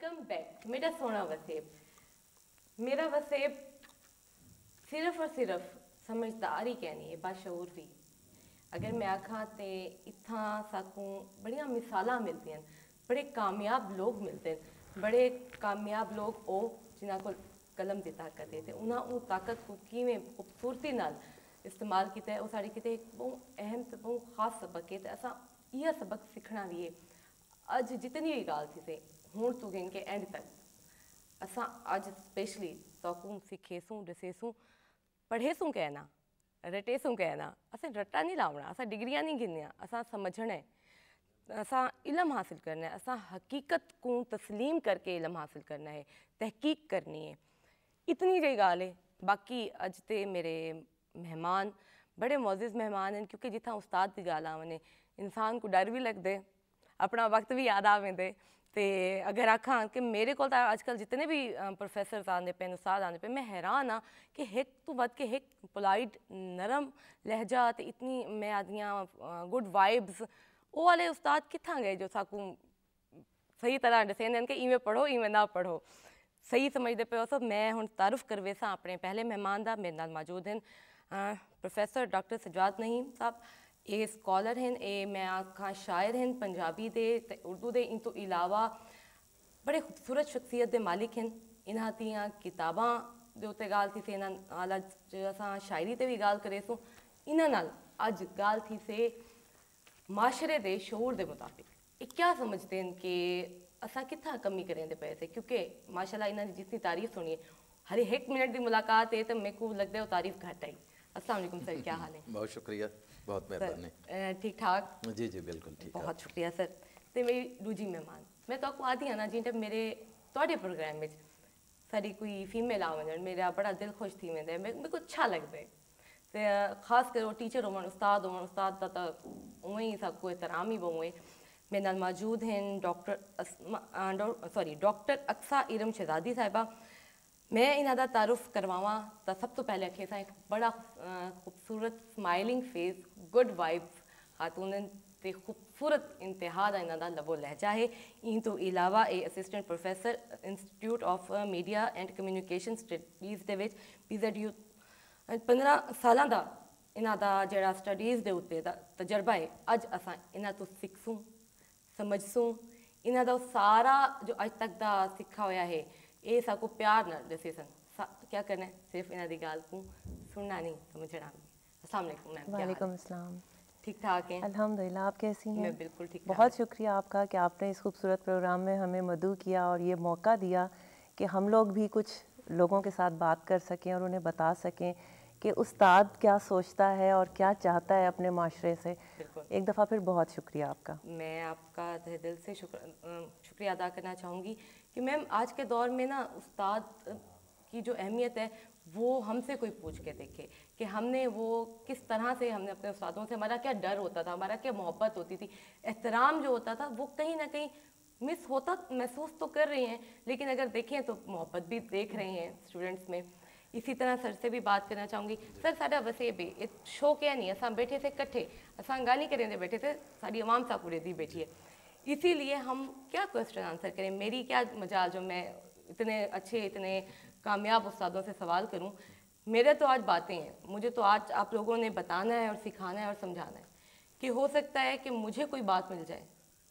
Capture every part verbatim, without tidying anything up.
Welcome back मेरा सोना वसेब। मेरा वसेब सिर्फ और सिर्फ समझदारी कहनी है, बाशऊर भी। अगर मैं आखा तो इतना साकू बड़िया मिसालां मिलती हैं, बड़े कामयाब लोग मिलते हैं, बड़े कामयाब लोग वो जिन्हों को कलम की ताकत है, तो उन्हें वो ताकत को किवें खूबसूरती नाल इस्तेमाल किया है, वो साड़ी किते एक बहुत अहम तो बहुत खास सबक है। तो असा यह सबक सीखना भी है। अज जितनी भी गाल थी से हूँ तू के एंड तक असा अज स्पेशली तोकू सीखेसूँ दसेसूँ पढ़ेसूँ कहना रटेसूँ कहना। असें रट्टा नहीं लावना, असा डिग्रियां नहीं गिननिया, असा समझना है, असा इलम हासिल करना है, असा हकीकत को तस्लीम करके इलम हासिल करना है, तहकीक करनी है। इतनी जी गाल है। बाकी अज ते मेरे मेहमान बड़े मोअज़्ज़िज़ मेहमान हैं, क्योंकि जिथा उस्ताद की गाल आवने इंसान को डर भी लगते, अपना वक्त भी याद आवेंदे। तो अगर आखा कि मेरे को अजकल जितने भी प्रोफैसर आते पे उस्ताद आते पे, मैं हैरान हाँ कि एक तो बद के एक पोलाइट नरम लहजा तो इतनी मैं आदियाँ गुड वाइब्स वो वाले उस्ताद कितना गए जो साकू सही तरह दसेंदे कि इवें पढ़ो इवें ना पढ़ो, सही समझते पे हो। सब मैं हुण तारुफ करवेसा अपने पहले मेहमान का। मेरे नाल मौजूद हैं प्रोफैसर डॉक्टर सज्जाद नईम साहब। ये स्कॉलर हैं, ये मैं आखा शायर हैं पंजाबी दे ते उर्दू दे। इन तो इलावा बड़े खूबसूरत शख्सियत के मालिक हैं। इन्हां दियां किताबां दे उत्ते गाल थी से, इन्हां नाल अज असां शायरी ते भी गाल करेसूं। इन्हां नाल अज गाल थी से माशरे दे शऊर दे मुताबिक ये क्या समझते हैं कि असां कितना कमी करें दे पैसे, क्योंकि माशाल्लाह इन्हां दी जितनी तारीफ सुनी है, हर एक मिनट की मुलाकात है तो मेरे को लगता है वो तारीफ घट आई। अस्सलाम वालेकुम सर, क्या हाल है? बहुत शुक्रिया, बहुत मेहरबानी। ठीक ठाक? जी जी बिल्कुल ठीक, बहुत शुक्रिया सर। तो मेरी दूजी मेहमान मैं तो आपको आती हाँ ना जिन्हें मेरे थोड़े प्रोग्राम में सारी कोई फीमेल आ वजन मेरा बड़ा दिल खुश थी वेंदा, मेरे को अच्छा लगता है। तो खास कर वो टीचर होवन उस्ताद होवन, उस्ताद का तो उवें ही सबको एहतराम ही बहुए। मेरे नाल मौजूद हैं doctor sorry doctor Aqsa Iram Shahzadi साहिबा। मैं इन्हां दा तारुफ करवावां तो सब तो पहले अखे सा एक बड़ा खूबसूरत स्माइलिंग फेस गुड वाइब्स खातून ते खूबसूरत इंतहा दा इन्हां दा लबो लहजा है। इन तो इलावा ए assistant professor institute of media and communication studies दे विच पी ज़ेड यू पंद्रह सालां दा इन्हां दा जिहड़ा स्टडीज़ दे उत्ते दा तजर्बा है। अज असां इन्हां तो सिखसूं समझसूं। इन्हां दा सारा जो अज तक दा सिखा होया है ये सबको प्यार न दसे सन। क्या करना है, सिर्फ इन्हां दी गाल को सुनना नहीं समझना। अस्सलाम वालेकुम मैम। वालेकुम अस्सलाम। ठीक ठाक हैं? अल्हम्दुलिल्लाह, आप कैसी हैं? मैं बिल्कुल ठीक। बहुत शुक्रिया आपका कि आपने इस खूबसूरत प्रोग्राम में हमें मदऊ किया और ये मौका दिया कि हम लोग भी कुछ लोगों के साथ बात कर सकें और उन्हें बता सकें कि उस्ताद क्या सोचता है और क्या चाहता है अपने माशरे से। एक दफ़ा फिर बहुत शुक्रिया आपका। मैं आपका तहे दिल से शुक्र शुक्रिया अदा करना चाहूँगी कि मैम आज के दौर में ना उस्ताद की जो अहमियत है वो हमसे कोई पूछ के देखे कि हमने वो किस तरह से हमने अपने उस्तादों से, हमारा क्या डर होता था, हमारा क्या मोहब्बत होती थी, एहतराम जो होता था वो कहीं ना कहीं मिस होता महसूस तो कर रही हैं, लेकिन अगर देखें तो मोहब्बत भी देख रहे हैं स्टूडेंट्स में। इसी तरह सर से भी बात करना चाहूँगी। सर साडा वसेब है शो क्या नहीं, असा बैठे थे कट्ठे, असा गाली करें बैठे थे, साड़ी अवाम सा पूरे दी बैठी है, इसीलिए हम क्या क्वेश्चन आंसर करें। मेरी क्या मजाल जो मैं इतने अच्छे इतने कामयाब उस्तादों से सवाल करूं। मेरे तो आज बातें हैं, मुझे तो आज आप लोगों ने बताना है और सिखाना है और समझाना है कि हो सकता है कि मुझे कोई बात मिल जाए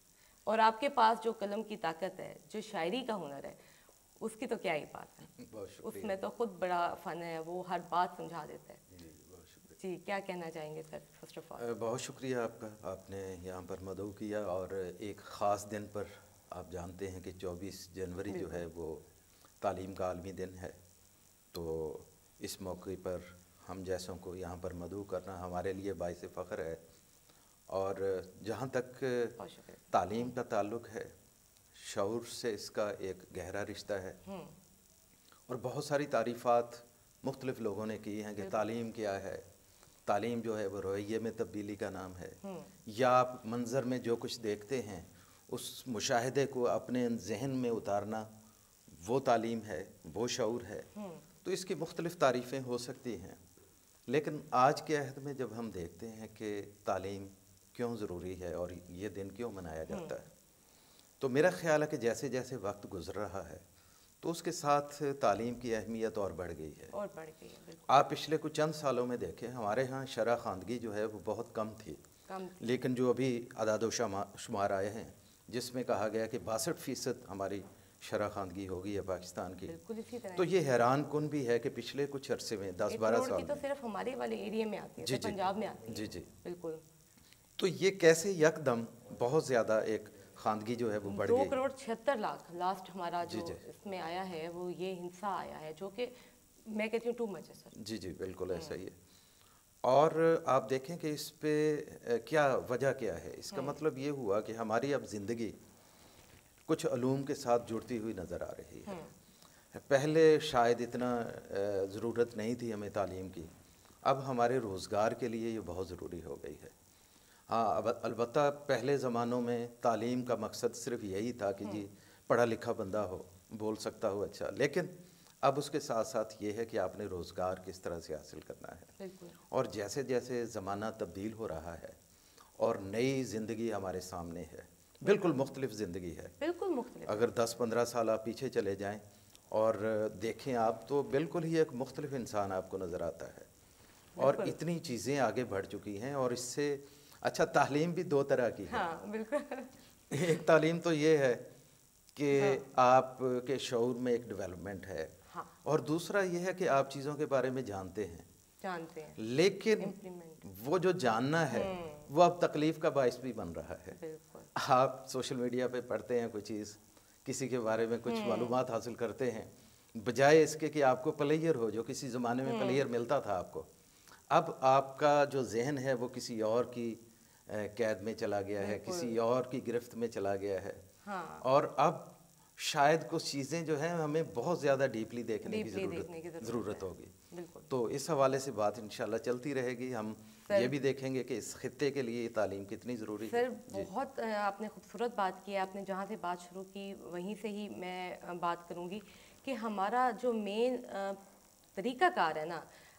और आपके पास जो कलम की ताकत है, जो शायरी का हुनर है, उसकी तो क्या ही बात है, उसमें तो खुद बड़ा फ़न है, वो हर बात समझा देता है। जी क्या कहना चाहेंगे सर? फर्स्ट ऑफ ऑल बहुत शुक्रिया आपका, आपने यहाँ पर मदऊ किया। और एक ख़ास दिन पर आप जानते हैं कि चौबीस जनवरी जो है वो तालीम का आलमी दिन है, तो इस मौके पर हम जैसों को यहाँ पर मदऊ करना हमारे लिए बाइस फ़ख्र है। और जहाँ तक तालीम का ताल्लुक़ है, शऊर से इसका एक गहरा रिश्ता है। और बहुत सारी तारीफ़ात मुख्तलिफ़ लोगों ने की हैं कि तालीम क्या है। तालीम जो है वो रवैये में तब्दीली का नाम है, या आप मंज़र में जो कुछ देखते हैं उस मुशाहिदे को अपने जहन में उतारना, वो तालीम है, वो शऊर है। तो इसकी मुख्तलिफ़ तारीफ़ें हो सकती हैं, लेकिन आज के अहद में जब हम देखते हैं कि तालीम क्यों ज़रूरी है और ये दिन क्यों मनाया जाता है, تو میرا خیال ہے کہ جیسے جیسے وقت گزر رہا ہے تو اس کے ساتھ تعلیم کی اہمیت اور بڑھ گئی ہے اور بڑھ گئی ہے. آپ پچھلے کچھ چند سالوں میں دیکھیں ہمارے ہاں شرح خواندگی جو ہے وہ بہت کم تھی, کم تھی. لیکن جو ابھی اعداد و شمار آئے ہیں جس میں کہا گیا کہ باسٹھ فیصد ہماری شرح خواندگی ہو گئی ہے پاکستان کی, بالکل اسی طرح. تو یہ حیران کن بھی ہے کہ پچھلے کچھ عرصے میں دس بارہ سال کی تو صرف ہمارے والے ایریا میں آتی ہے, جی جی پنجاب میں آتی ہے. جی جی بالکل. تو یہ کیسے یکدم بہت زیادہ ایک خواندگی جو ہے وہ بڑھ دو گئی. کروڑ چھہتر لاکھ لاسٹ ہمارا جی جو جی اس میں آیا ہے وہ یہ ہنسا آیا ہے, جو کہ میں کہتی ہوں ٹو مچ ہے سر. جی جی بالکل ایسا ہی ہے. اور آپ دیکھیں کہ اس پہ کیا وجہ کیا ہے, اس کا مطلب یہ ہوا کہ ہماری اب زندگی کچھ علوم کے ساتھ جڑتی ہوئی نظر آ رہی ہے. پہلے شاید اتنا ضرورت نہیں تھی ہمیں تعلیم کی, اب ہمارے روزگار کے لیے یہ بہت ضروری ہو گئی ہے. ہاں البتہ پہلے زمانوں میں تعلیم کا مقصد صرف یہی تھا کہ جی پڑھا لکھا بندہ ہو, بول سکتا ہو اچھا, لیکن اب اس کے ساتھ ساتھ یہ ہے کہ آپ نے روزگار کس طرح سے حاصل کرنا ہے. اور جیسے جیسے زمانہ تبدیل ہو رہا ہے اور نئی زندگی ہمارے سامنے ہے, بالکل مختلف زندگی ہے, بالکل مختلف. اگر دس پندرہ سال آپ پیچھے چلے جائیں اور دیکھیں آپ تو بالکل ہی ایک مختلف انسان آپ کو نظر آتا ہے. اور اتنی چیزیں آگے بڑھ چکی ہیں, اور اس سے اچھا تعلیم بھی دو طرح کی ہے. ہاں بالکل. ایک تعلیم تو یہ ہے کہ آپ کے شعور میں ایک ڈیولپمنٹ ہے, اور دوسرا یہ ہے کہ آپ چیزوں کے بارے میں جانتے ہیں جانتے ہیں لیکن وہ جو جاننا ہے وہ اب تکلیف کا باعث بھی بن رہا ہے. آپ سوشل میڈیا پہ پڑھتے ہیں کوئی چیز, کسی کے بارے میں کچھ معلومات حاصل کرتے ہیں, بجائے اس کے کہ آپ کو پلیئر ہو, جو کسی زمانے میں پلیئر ملتا تھا آپ کو, اب آپ کا جو ذہن ہے وہ کسی اور کی قید میں چلا گیا ہے, کسی اور کی گرفت میں چلا گیا ہے. اور اب شاید کچھ چیزیں جو ہیں ہمیں بہت زیادہ ڈیپلی دیکھنے کی ضرورت ضرورت ہوگی. تو اس حوالے سے بات انشاءاللہ چلتی رہے گی. ہم یہ بھی دیکھیں گے کہ اس خطے کے لیے تعلیم کتنی ضروری ہے. سر بہت آپ نے خوبصورت بات کی, آپ نے جہاں سے بات شروع کی وہیں سے ہی میں بات کروں گی کہ ہمارا جو مین طریقہ کار ہے نا,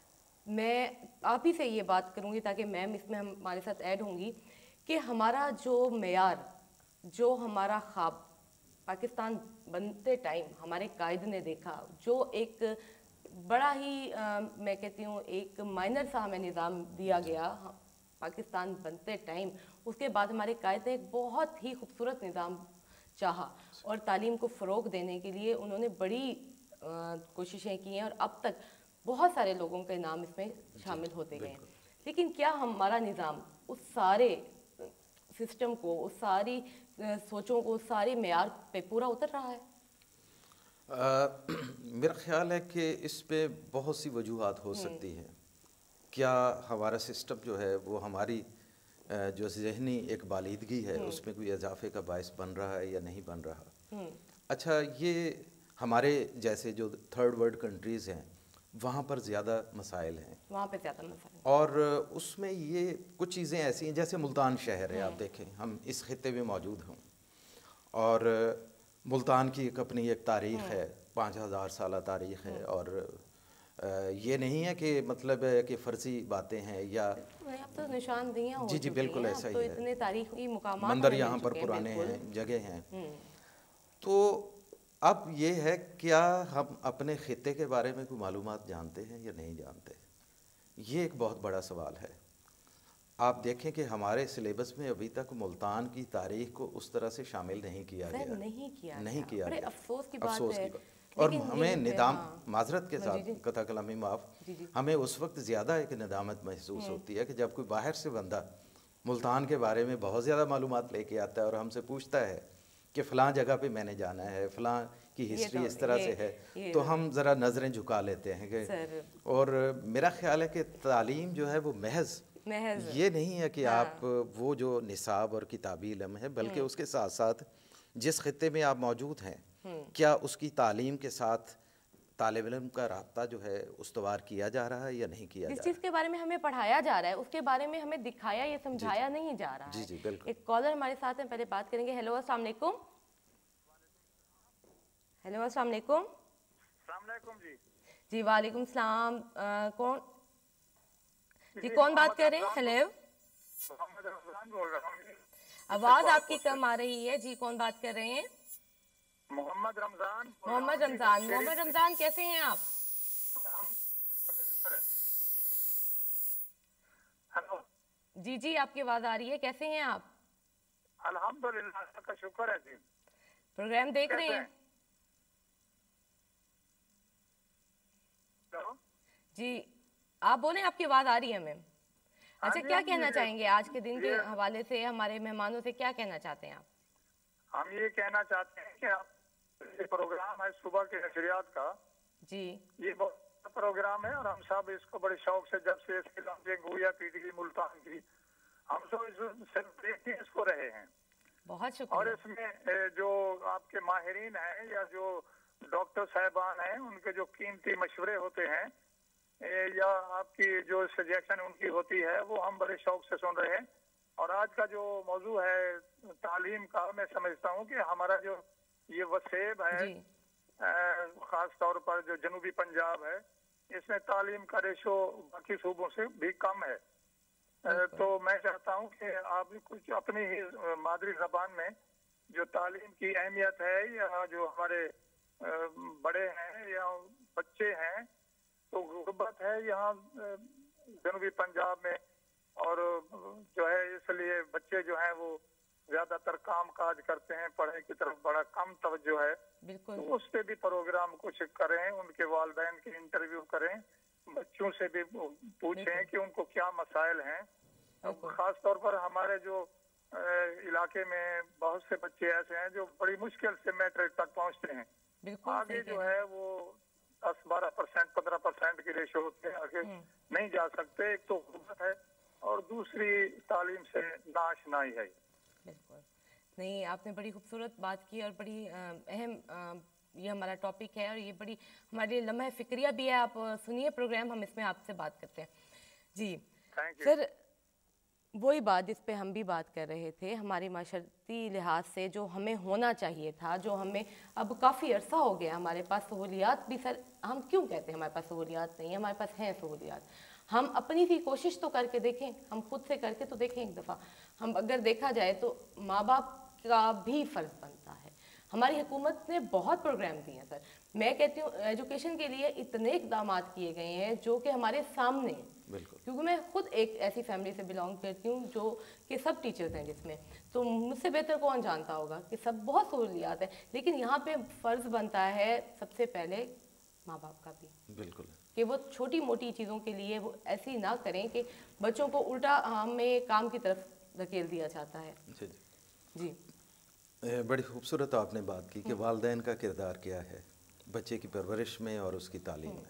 میں آپ ہی سے یہ بات کروں گی تاکہ میم اس میں ہمارے ساتھ ایڈ ہوں گی, کہ ہمارا جو معیار, جو ہمارا خواب پاکستان بنتے ٹائم ہمارے قائد نے دیکھا, جو ایک بڑا ہی میں کہتی ہوں ایک مائنر سا ہمیں نظام دیا گیا پاکستان بنتے ٹائم, اس کے بعد ہمارے قائد نے ایک بہت ہی خوبصورت نظام چاہا, اور تعلیم کو فروغ دینے کے لیے انہوں نے بڑی کوششیں کی ہیں, اور اب تک بہت سارے لوگوں کے نام اس میں شامل ہوتے گئے ہیں. لیکن کیا ہمارا نظام اس سارے سسٹم کو, اس ساری سوچوں کو, اس سارے معیار پہ پورا اتر رہا ہے؟ میرا خیال ہے کہ اس پہ بہت سی وجوہات ہو سکتی ہیں. کیا ہمارا سسٹم جو ہے وہ ہماری جو ذہنی ایک بالیدگی ہے اس میں کوئی اضافے کا باعث بن رہا ہے یا نہیں بن رہا. اچھا, یہ ہمارے جیسے جو تھرڈ ورلڈ کنٹریز ہیں وہاں پر زیادہ مسائل ہیں, وہاں پہ زیادہ مسائل, اور اس میں یہ کچھ چیزیں ایسی ہیں جیسے ملتان شہر ہے, آپ دیکھیں ہم اس خطے میں موجود ہوں, اور ملتان کی ایک اپنی ایک تاریخ ہے, پانچ ہزار سالہ تاریخ ہے, اور یہ نہیں ہے کہ مطلب ہے کہ فرضی باتیں ہیں یا اب تو نشاندہیاں ہو جی جی بالکل ایسا ہی ہے, اتنے تاریخی مقامات مندر یہاں پر پرانے ہیں, جگہ ہیں. تو اب یہ ہے کیا ہم اپنے خطے کے بارے میں کوئی معلومات جانتے ہیں یا نہیں جانتے, یہ ایک بہت بڑا سوال ہے. آپ دیکھیں کہ ہمارے سلیبس میں ابھی تک ملتان کی تاریخ کو اس طرح سے شامل نہیں کیا گیا, نہیں کیا نہیں کیا گیا, افسوس کی بات ہے. اور ہمیں ندام معذرت کے ساتھ قطع کلامی معاف, ہمیں اس وقت زیادہ ایک ندامت محسوس ہوتی ہے کہ جب کوئی باہر سے بندہ ملتان کے بارے میں بہت زیادہ معلومات لے کے آتا ہے اور ہم سے پوچھتا ہے کہ فلاں جگہ پہ میں نے جانا ہے, فلاں کی ہسٹری اس طرح سے ہے, تو ہم ذرا نظریں جھکا لیتے ہیں کہ. اور میرا خیال ہے کہ تعلیم جو ہے وہ محض یہ نہیں ہے کہ آپ وہ جو نصاب اور کتابی علم ہے, بلکہ اس کے ساتھ ساتھ جس خطے میں آپ موجود ہیں کیا اس کی تعلیم کے ساتھ طالب علم کا رابطہ جو ہے استوار کیا جا رہا ہے یا نہیں کیا جا رہا ہے. جس چیز کے بارے میں ہمیں پڑھایا جا رہا ہے اس کے بارے میں ہمیں دکھایا یا سمجھایا نہیں جا رہا ہے. جی جی بالکل. ایک کالر ہمارے ساتھ ہیں, پہلے بات کریں گے. ہیلو السلام علیکم. ہیلو السلام علیکم. السلام علیکم. جی جی وعلیکم السلام. کون جی کون بات کر رہے ہیں؟ ہیلو आवाज आपकी कम आ रही है जी, कौन बात कर रहे हैं? मोहम्मद रमजान। मोहम्मद रमजान। मोहम्मद रमजान कैसे हैं आप? हेलो जी जी, आपकी आवाज आ रही है, कैसे हैं आप? अल्हम्दुलिल्लाह, अल्लाह का शुक्र है जी। प्रोग्राम देख रहे हैं? हेलो जी आप बोलें, आपकी आवाज आ रही है मैम। अच्छा, जी, क्या हम कहना ये- चाहेंगे आज के दिन के ये- हवाले से, हमारे मेहमानों से क्या कहना चाहते हैं आप? हम ये कहना चाहते हैं कि आप ये प्रोग्राम है सुबह के नशरियात का, जी ये बहुत अच्छा प्रोग्राम है और हम सब इसको बड़े शौक से, जब से इसकी लॉन्चिंग हुई है पीटीवी मुल्तान की, हम सब इस सेलिब्रेट इसको रहे हैं। बहुत और शुक्रिया। इसमें ए, जो आपके माहिरीन हैं या जो डॉक्टर साहबान हैं, उनके जो कीमती मशवरे होते हैं ए, या आपकी जो सजेशन उनकी होती है, वो हम बड़े शौक से सुन रहे हैं। और आज का जो मौजू है तालीम का, मैं समझता हूँ कि हमारा जो ये वसेब है, जी ख़ास तौर पर जो जनूबी पंजाब है, इसमें तालीम का रेशो बाकी सूबों से भी कम है। अ, तो मैं चाहता हूँ कि आप भी कुछ अपनी ही मादरी ज़बान में जो तालीम की अहमियत है, या जो हमारे अ, बड़े हैं या बच्चे हैं, तो गुर्बत है यहाँ अ, जनूबी पंजाब में, और जो है इसलिए बच्चे जो हैं वो ज्यादातर काम काज करते हैं, पढ़ाई की तरफ बड़ा कम तवज्जो है। बिल्कुल। तो उस पे भी प्रोग्राम कुछ करें, उनके वालिदैन के इंटरव्यू करें, बच्चों से भी पूछें कि उनको क्या मसाइल हैं। खास तौर पर हमारे जो अ, इलाके में बहुत से बच्चे ऐसे हैं जो बड़ी मुश्किल से मैट्रिक तक पहुंचते हैं। बिल्कुल आगे सही जो कह रहे हैं। है वो दस बारह परसेंट पंद्रह परसेंट की रेशो होते हैं, आगे नहीं जा सकते। एक तो गुर्बत है और दूसरी तालीम से नाशनाई है। बिल्कुल नहीं, आपने बड़ी खूबसूरत बात की और बड़ी अ, अहम अ, ये हमारा टॉपिक है और ये बड़ी हमारे लिए लम्हा फिक्रिया भी है। आप अ, सुनिए प्रोग्राम, हम इसमें आपसे बात करते हैं जी। Thank you. सर, वही बात जिस पे हम भी बात कर रहे थे, हमारी माशरती लिहाज से जो हमें होना चाहिए था, जो हमें अब काफ़ी अरसा हो गया हमारे पास सहूलियात भी। सर, हम क्यों कहते हैं हमारे पास सहूलियात नहीं है? हमारे पास हैं सहूलियात। हम अपनी भी कोशिश तो करके देखें, हम खुद से करके तो देखें एक दफ़ा। हम अगर देखा जाए तो माँ बाप का भी फ़र्ज़ बनता है। हमारी हुकूमत ने बहुत प्रोग्राम दिए हैं सर। मैं कहती हूँ एजुकेशन के लिए इतने इकदाम किए गए हैं जो कि हमारे सामने हैं। बिल्कुल। क्योंकि मैं खुद एक ऐसी फैमिली से बिलोंग करती हूँ जो कि सब टीचर्स हैं जिसमें, तो मुझसे बेहतर कौन जानता होगा कि सब बहुत सहूलियात है। लेकिन यहाँ पे फ़र्ज़ बनता है सबसे पहले माँ बाप का भी, बिल्कुल, कि वो छोटी मोटी चीज़ों के लिए वो ऐसी ना करें कि बच्चों को उल्टा हमें काम की तरफ धकेल दिया जाता है। जी जी ए, बड़ी खूबसूरत आपने बात की कि वालिदैन का किरदार क्या है बच्चे की परवरिश में और उसकी तालीम में।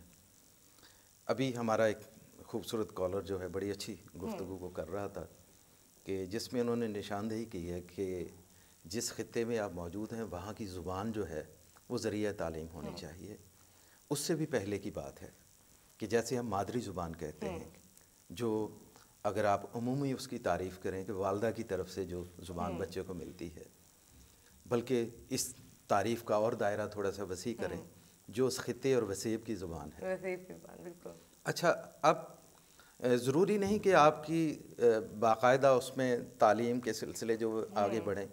अभी हमारा एक खूबसूरत कॉलर जो है बड़ी अच्छी गुफ्तगू को कर रहा था कि जिसमें उन्होंने निशानदेही की है कि जिस खित्ते में आप मौजूद हैं वहाँ की ज़ुबान जो है वो ज़रिया तालीम होनी चाहिए। उससे भी पहले की बात है कि जैसे हम मादरी ज़ुबान कहते हैं, जो अगर आप उमूमी उसकी तारीफ़ करें कि वालदा की तरफ से जो ज़ुबान बच्चे को मिलती है, बल्कि इस तारीफ़ का और दायरा थोड़ा सा वसी करें जो उस खित्ते और वसीब की ज़ुबान है। वसीब की ज़ुबान, बिल्कुल। अच्छा, अब ज़रूरी नहीं कि आपकी बाकायदा उसमें तालीम के सिलसिले जो आगे बढ़ें,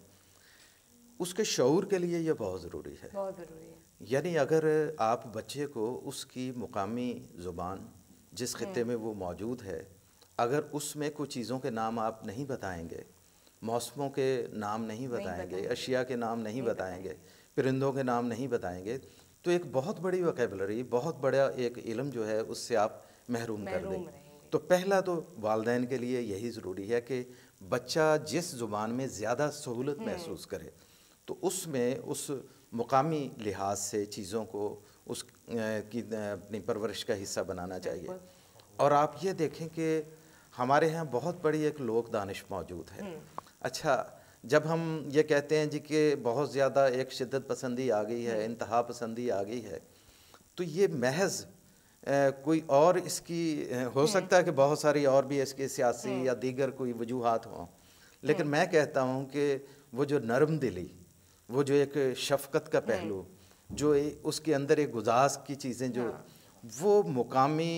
उसके शऊर के लिए ये बहुत ज़रूरी है। बहुत ज़रूरी है। यानी अगर आप बच्चे को उसकी मुकामी ज़ुबान जिस खित्ते में वो मौजूद है, अगर उसमें कुछ चीज़ों के नाम आप नहीं बताएंगे, मौसमों के नाम नहीं बताएंगे, अशिया के नाम नहीं बताएंगे, परिंदों के नाम नहीं बताएंगे, तो एक बहुत बड़ी वोकैबुलरी, बहुत बड़ा एक इल्म जो है उससे आप महरूम कर देंगे। तो पहला तो वालिदैन के लिए यही ज़रूरी है कि बच्चा जिस ज़ुबान में ज़्यादा सहूलत महसूस करे तो उसमें उस मुकामी लिहाज से चीज़ों को उस की अपनी परवरिश का हिस्सा बनाना चाहिए। और आप ये देखें कि हमारे यहाँ बहुत बड़ी एक लोक दानिश मौजूद है। अच्छा, जब हम ये कहते हैं जी कि बहुत ज़्यादा एक शिद्दत पसंदी आ गई है, इंतहा पसंदी आ गई है, तो ये महज कोई और इसकी हो सकता है कि बहुत सारी और भी इसकी सियासी या दीगर कोई वजूहात हों, लेकिन मैं कहता हूँ कि वो जो नरम दिली, वो जो एक शफ़क़त का पहलू, जो उसके अंदर एक गुजास की चीज़ें जो वो मुकामी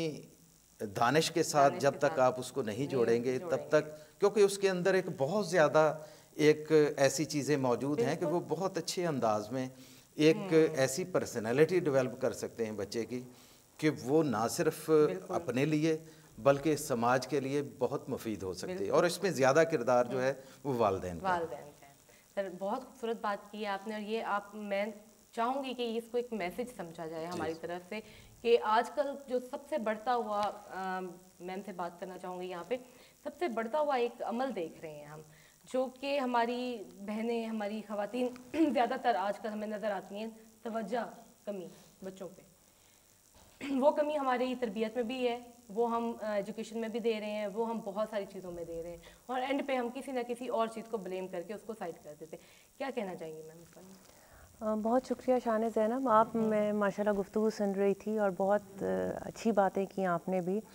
दानिश के साथ जब तक आप उसको नहीं जोड़ेंगे तब तक, क्योंकि उसके अंदर एक बहुत ज़्यादा ایک ایسی چیزیں موجود ہیں کہ وہ بہت اچھے انداز میں ایک ایسی پرسنالٹی ڈیولپ کر سکتے ہیں بچے کی کہ وہ نہ صرف اپنے لیے بلکہ سماج کے لیے بہت مفید ہو سکتی ہے، اور اس میں زیادہ کردار جو ہے وہ والدین کا والدین کا ہے۔ سر بہت خوبصورت بات کی ہے آپ نے، اور یہ آپ میں چاہوں گی کہ اس کو ایک میسج سمجھا جائے ہماری طرف سے کہ آج کل جو سب سے بڑھتا ہوا، میم سے بات کرنا چاہوں گی یہاں پہ، سب سے بڑھتا ہوا ایک عمل دیکھ رہے ہیں ہم، جو کہ ہماری بہنیں، ہماری خواتین زیادہ تر آج کل ہمیں نظر آتی ہیں توجہ کمی بچوں پہ۔ وہ کمی ہماری تربیت میں بھی ہے، وہ ہم ایجوکیشن میں بھی دے رہے ہیں، وہ ہم بہت ساری چیزوں میں دے رہے ہیں، اور اینڈ پہ ہم کسی نہ کسی اور چیز کو بلیم کر کے اس کو سائڈ کر دیتے ہیں۔ کیا کہنا چاہیں گی میم اس پر؟ بہت شکریہ شان زینب، آپ میں ماشاءاللہ گفتگو سن رہی تھی اور بہت اچھی باتیں کی آپ نے بھی۔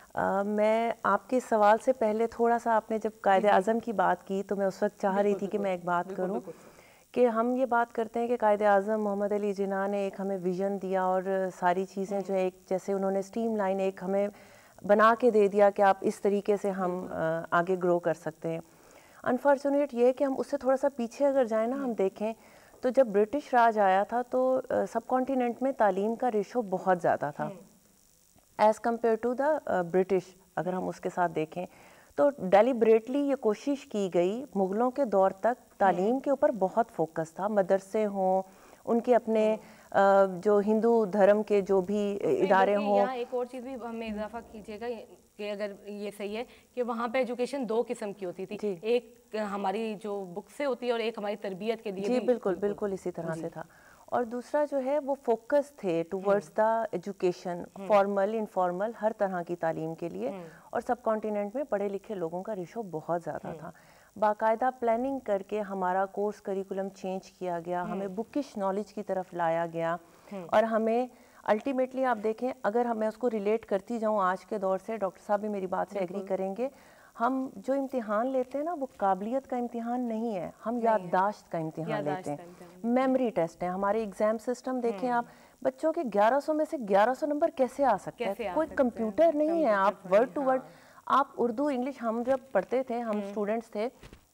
میں آپ کے سوال سے پہلے تھوڑا سا، آپ نے جب قائد اعظم کی بات کی تو میں اس وقت چاہ رہی تھی کہ میں ایک بات کروں کہ ہم یہ بات کرتے ہیں کہ قائد اعظم محمد علی جناح نے ایک ہمیں ویژن دیا اور ساری چیزیں جو ایک جیسے انہوں نے اسٹریم لائن ایک ہمیں بنا کے دے دیا کہ آپ اس طریقے سے ہم آگے گرو کر سکتے ہیں۔ انفارچونیٹ یہ ہے کہ ہم اس سے تھوڑا سا پیچھے اگر جائیں نا، ہم دیکھیں تو جب برٹش راج آیا تھا تو سب کانٹیننٹ میں تعلیم کا ریشو بہت زیادہ تھا as compare to the British. اگر ہم اس کے ساتھ دیکھیں تو ڈیلیبریٹلی یہ کوشش کی گئی، مغلوں کے دور تک تعلیم کے اوپر بہت فوکس تھا، مدرسے ہوں، ان کے اپنے جو ہندو دھرم کے جو بھی ادارے ہوں۔ یہاں ایک اور چیز بھی ہمیں اضافہ کیجیے گا کہ اگر یہ صحیح ہے کہ وہاں پہ ایجوکیشن دو قسم کی ہوتی تھی، ایک ہماری جو بک سے ہوتی ہے اور ایک ہماری تربیت کے لیے۔ جی بالکل بالکل اسی طرح سے تھا، اور دوسرا جو ہے وہ فوکس تھے towards the education, formal informal ہر طرح کی تعلیم کے لیے، اور سب کانٹیننٹ میں پڑھے لکھے لوگوں کا ریشو بہت زیادہ تھا۔ باقاعدہ پلاننگ کر کے ہمارا کورس کریکولم چینج کیا گیا، ہمیں بکش نالج کی طرف لایا گیا، اور ہمیں الٹیمیٹلی آپ دیکھیں، اگر میں اس کو ریلیٹ کرتی جاؤں آج کے دور سے، ڈاکٹر صاحب بھی میری بات سے ایگری کریں گے، ہم جو امتحان لیتے ہیں نا وہ قابلیت کا امتحان نہیں ہے، ہم یادداشت کا امتحان لیتے ہیں، میموری ٹیسٹ ہے۔ ہمارے ایگزام سسٹم دیکھیں آپ، بچوں کے گیارہ سو میں سے گیارہ سو نمبر کیسے آ سکتے ہیں؟ کوئی کمپیوٹر نہیں ہے، آپ ورڈ ٹو ورڈ، آپ اردو انگلش، ہم جب پڑھتے تھے، ہم اسٹوڈنٹس تھے،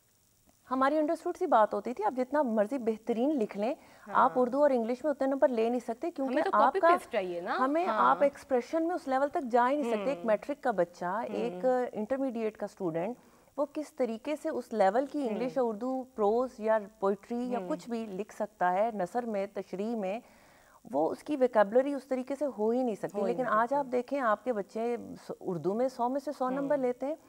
ہماری انڈرسٹوڈ سی بات ہوتی تھی، آپ جتنا مرضی بہترین لکھ لیں، آپ اردو اور انگلش میں اتنے نمبر لے نہیں سکتے، کیونکہ آپ کا ہمیں آپ ایکسپریشن میں اس لیول تک جا ہی نہیں سکتے۔ ایک میٹرک کا بچہ، ایک انٹرمیڈیٹ کا اسٹوڈنٹ، وہ کس طریقے سے اس لیول کی انگلش اور اردو پروز یا پوئٹری یا کچھ بھی لکھ سکتا ہے، نثر میں، تشریح میں، وہ اس کی ویکیبلری اس طریقے سے ہو ہی نہیں سکتی۔ لیکن آج آپ دیکھیں، آپ کے بچے اردو میں سو میں سے سو نمبر لیتے ہیں۔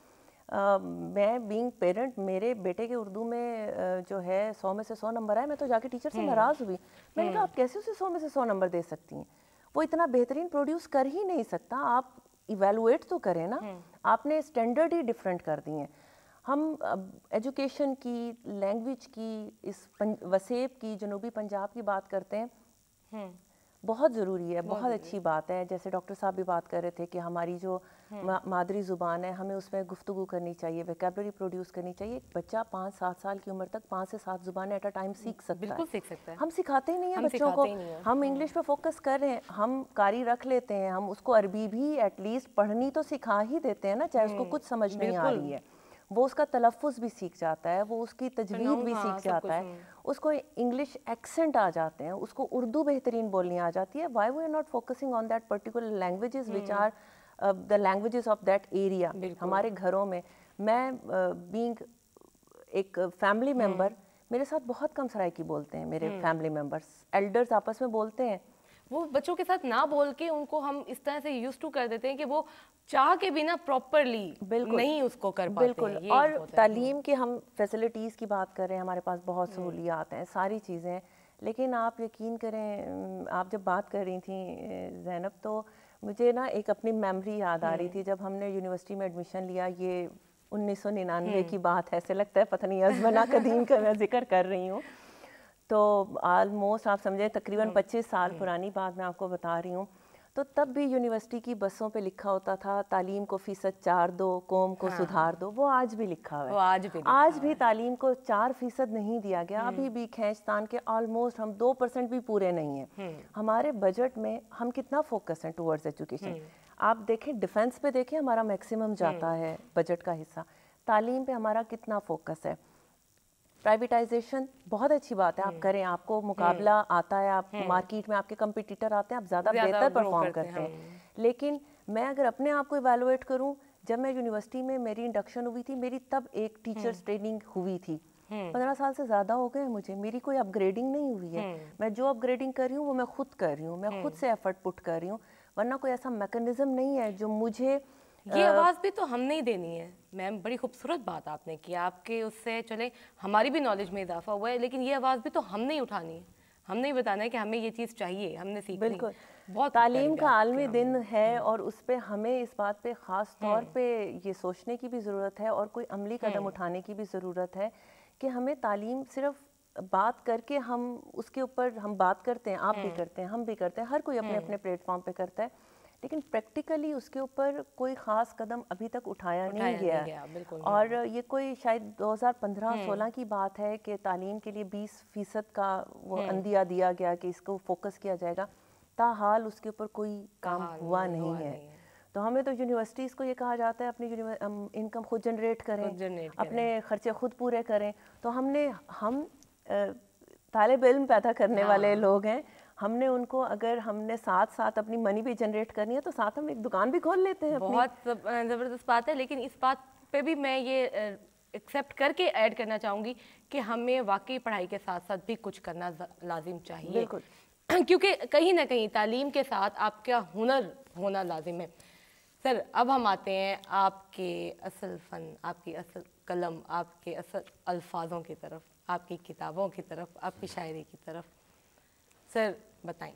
میں بینگ پیرنٹ، میرے بیٹے کے اردو میں جو ہے سو میں سے سو نمبر آئے، میں تو جا کے ٹیچر سے ناراض ہوئی، میں نے کہا آپ کیسے اسے سو میں سے سو نمبر دے سکتی ہیں؟ وہ اتنا بہترین پروڈیوس کر ہی نہیں سکتا، آپ ایویلویٹ تو کریں نا، آپ نے اسٹینڈرڈ ہی ڈفرینٹ کر دی ہیں۔ ہم ایجوکیشن کی، لینگویج کی، اس وسیب کی، جنوبی پنجاب کی بات کرتے ہیں، بہت ضروری ہے، بہت اچھی بات ہے۔ جیسے ڈاکٹر صاحب بھی بات کر رہے تھے کہ ہماری جو مادری زبان ہے، ہمیں اس میں گفتگو کرنی چاہیے، ویکیبلری پروڈیوس کرنی چاہیے۔ ایک بچہ پانچ سات سال کی عمر تک پانچ سے سات زبانیں ایٹ اے ٹائم سیکھ سکتا ہے، ہم سکھاتے ہی نہیں ہیں بچوں کو۔ ہم انگلش پہ فوکس کر رہے ہیں، ہم قاری رکھ لیتے ہیں، ہم اس کو عربی بھی ایٹ لیسٹ پڑھنی تو سکھا ہی دیتے ہیں نا، چاہے اس کو کچھ سمجھ نہیں آ رہی ہے، وہ اس کا تلفظ بھی سیکھ جاتا ہے، وہ اس کی تجوید بھی سیکھ جاتا ہے، اس کو انگلش ایکسنٹ آ جاتے ہیں، اس کو اردو بہترین بولنی آ جاتی ہے۔ Why we are not focusing on that particular languages which are the languages of that area. ہمارے گھروں میں، میں بینگ ایک فیملی ممبر، میرے ساتھ بہت کم سرائکی بولتے ہیں میرے فیملی ممبرس، ایلڈرز آپس میں بولتے ہیں، وہ بچوں کے ساتھ نہ بول کے ان کو ہم اس طرح سے یوز ٹو کر دیتے ہیں کہ وہ چاہ کے بنا پراپرلی نہیں اس کو کر پاتے۔ بالکل، اور تعلیم کی ہم فیسلٹیز کی بات کر رہے ہیں، ہمارے پاس بہت سہولیات ہیں، ساری چیزیں ہیں، لیکن آپ یقین کریں، آپ جب بات کر رہی تھیں زینب، تو مجھے نا ایک اپنی میموری یاد آ رہی تھی۔ جب ہم نے یونیورسٹی میں ایڈمیشن لیا، یہ انیس سو ننانوے کی بات ہے، ایسے لگتا ہے پتہ نہیں ازمنہ قدیم کا میں ذکر کر رہی ہوں، تو آلموسٹ آپ سمجھیں تقریباً پچیس سال پرانی بات میں آپ کو بتا رہی ہوں۔ تو تب بھی یونیورسٹی کی بسوں پہ لکھا ہوتا تھا تعلیم کو فیصد چار دو، قوم کو سدھار دو، وہ آج بھی لکھا ہوا ہے، آج بھی تعلیم کو چار فیصد نہیں دیا گیا، ابھی بھی کھینچتان کے آلموسٹ ہم دو پرسنٹ بھی پورے نہیں ہیں۔ ہمارے بجٹ میں ہم کتنا فوکس ہیں ٹورڈز ایجوکیشن، آپ دیکھیں ڈیفنس پہ دیکھیں ہمارا میکسیمم جاتا ہے بجٹ کا حصہ، تعلیم پہ ہمارا کتنا فوکس ہے۔ प्राइवेटाइजेशन बहुत अच्छी बात है, आप करें, आपको मुकाबला आता है, आप मार्केट में आपके कंपटीटर आते हैं, आप ज़्यादा बेहतर परफॉर्म करते हैं। लेकिन मैं अगर अपने आप को इवैल्यूएट करूं, जब मैं यूनिवर्सिटी में मेरी इंडक्शन हुई थी, मेरी तब एक टीचर्स ट्रेनिंग हुई थी, पंद्रह साल से ज़्यादा हो गए मुझे, मेरी कोई अपग्रेडिंग नहीं हुई है। मैं जो अपग्रेडिंग कर रही हूँ वो मैं खुद कर रही हूँ, मैं खुद से एफर्ट पुट कर रही हूँ, वरना कोई ऐसा मैकेनिज्म नहीं है जो मुझे ये आवाज़ भी तो हमने ही देनी है मैम। बड़ी खूबसूरत बात आपने की, आपके उससे चले हमारी भी नॉलेज में इजाफा हुआ है, लेकिन ये आवाज़ भी तो हमने ही उठानी है, हमने ही बताना है कि हमें ये चीज़ चाहिए, हमने सीखनी। बिल्कुल, बहुत तालीम का आलमी दिन है और उस पे हमें इस बात पे ख़ास तौर पे ये सोचने की भी ज़रूरत है और कोई अमली कदम उठाने की भी ज़रूरत है कि हमें तालीम सिर्फ बात करके हम उसके ऊपर हम बात करते हैं, आप भी करते हैं, हम भी करते हैं, हर कोई अपने अपने प्लेटफॉर्म पे करता है, लेकिन प्रैक्टिकली उसके ऊपर कोई ख़ास कदम अभी तक उठाया, उठाया नहीं गया, नहीं गया और ये कोई शायद दो हज़ार पंद्रह सोलह की बात है कि तालीम के लिए बीस फीसद का वो अंदिया दिया गया कि इसको फोकस किया जाएगा, ताहाल उसके ऊपर कोई काम हुआ नहीं है। तो हमें तो यूनिवर्सिटीज़ को ये कहा जाता है अपनी इनकम खुद जनरेट करें, अपने ख़र्चे खुद पूरे करें, तो हमने हम तालिब इल्म पैदा करने वाले लोग हैं, हमने उनको अगर हमने साथ साथ अपनी मनी भी जनरेट करनी है तो साथ हम एक दुकान भी खोल लेते हैं। बहुत ज़बरदस्त बात है, लेकिन इस बात पे भी मैं ये एक्सेप्ट करके ऐड करना चाहूँगी कि हमें वाकई पढ़ाई के साथ साथ भी कुछ करना लाजिम चाहिए। बिल्कुल, क्योंकि कहीं ना कहीं तालीम के साथ आपका हुनर होना लाजिम है। सर, अब हम आते हैं आपके असल फ़न, आपकी असल कलम, आपके असल अल्फाजों की तरफ, आपकी किताबों की तरफ, आपकी शायरी की तरफ। सर बताएं।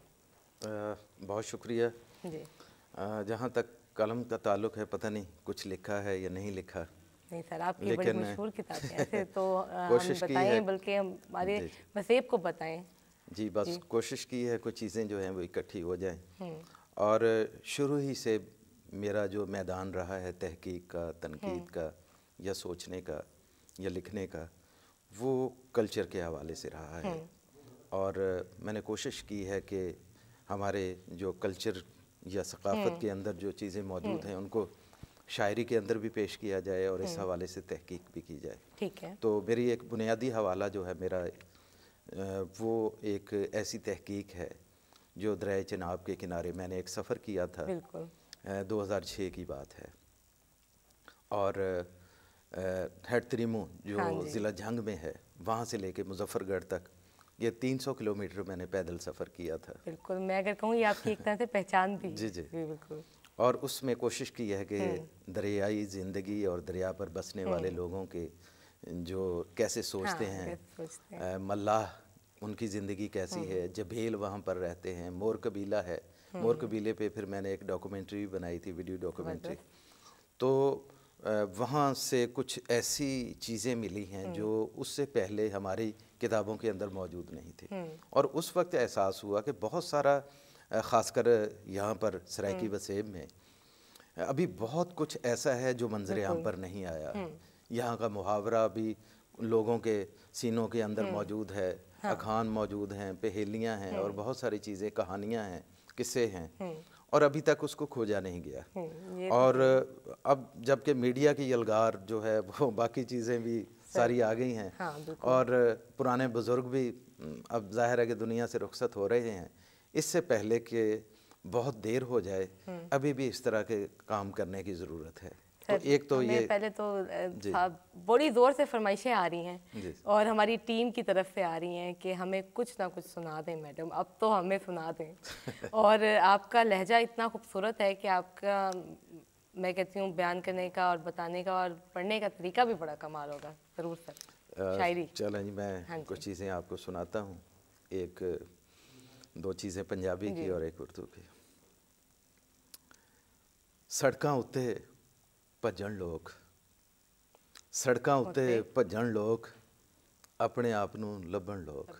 बहुत शुक्रिया जी। जहाँ तक कलम का ताल्लुक़ है, पता नहीं कुछ लिखा है या नहीं लिखा। नहीं सर, आपकी बड़ी मशहूर किताब है, ऐसे तो कोशिश हम बताएं, बल्कि हमारे वसेब को बताएं। जी, बस जी। कोशिश की है कुछ चीज़ें जो हैं वो इकट्ठी हो जाएं। और शुरू ही से मेरा जो मैदान रहा है तहकीक का, तनकीद का या सोचने का या लिखने का, वो कल्चर के हवाले से रहा है। और मैंने कोशिश की है कि हमारे जो कल्चर या सकाफ़त के अंदर जो चीज़ें मौजूद हैं उनको शायरी के अंदर भी पेश किया जाए और इस हवाले से तहकीक भी की जाए। ठीक है। तो मेरी एक बुनियादी हवाला जो है मेरा, वो एक ऐसी तहकीक है जो दरिया चिनाब के किनारे मैंने एक सफ़र किया था। बिल्कुल। दो हज़ार छः की बात है और हेड त्रिमो जो हाँ ज़िला झंग में है, वहाँ से लेके मुजफ्फरगढ़ तक ये तीन सौ किलोमीटर मैंने पैदल सफ़र किया था। बिल्कुल, मैं अगर कहूँ ये आपकी एक तरह से पहचान भी। जी जी बिल्कुल। और उसमें कोशिश की है कि दरियाई ज़िंदगी और दरिया पर बसने वाले लोगों के जो कैसे सोचते हाँ, हैं, सोचते हैं। मल्लाह उनकी ज़िंदगी कैसी है, जबेल वहाँ पर रहते हैं, मोर कबीला है, मोर कबीले पे फिर मैंने एक डॉक्यूमेंट्री भी बनाई थी, वीडियो डॉक्यूमेंट्री। तो वहाँ से कुछ ऐसी चीज़ें मिली हैं जो उससे पहले हमारी किताबों के अंदर मौजूद नहीं थी। और उस वक्त एहसास हुआ कि बहुत सारा, ख़ासकर यहाँ पर सराइकी वसेब में अभी बहुत कुछ ऐसा है जो मंजर आम पर नहीं आया। यहाँ का मुहावरा भी लोगों के सीनों के अंदर मौजूद है, हाँ। अखान मौजूद हैं, पहेलियाँ हैं और बहुत सारी चीज़ें, कहानियाँ हैं, किस्से हैं, और अभी तक उसको खोजा नहीं गया। और अब जबकि मीडिया की यलगार जो है वो बाकी चीज़ें भी सारी आ गई हैं, हाँ, और पुराने बुज़ुर्ग भी अब ज़ाहिर है कि दुनिया से रुखसत हो रहे हैं। इससे पहले कि बहुत देर हो जाए, अभी भी इस तरह के काम करने की ज़रूरत है। तो एक तो ये पहले तो बड़ी ज़ोर से फरमाइशें आ रही हैं और हमारी टीम की तरफ से आ रही हैं कि हमें कुछ ना कुछ सुना दें मैडम, अब तो हमें सुना दें। और आपका लहजा इतना खूबसूरत है कि आपका, मैं कहती हूँ, बयान करने का और बताने का और पढ़ने का तरीका भी बड़ा कमाल होगा। ज़रूर सर, शायरी। चलें जी, मैं हाँ कुछ चीज़ें आपको सुनाता हूँ। एक दो चीज़ें पंजाबी की और एक उर्दू की। सड़कां उत्ते भजन लोग, सड़कां उत्ते भजन लोग, अपने आप नूं लभण लोग।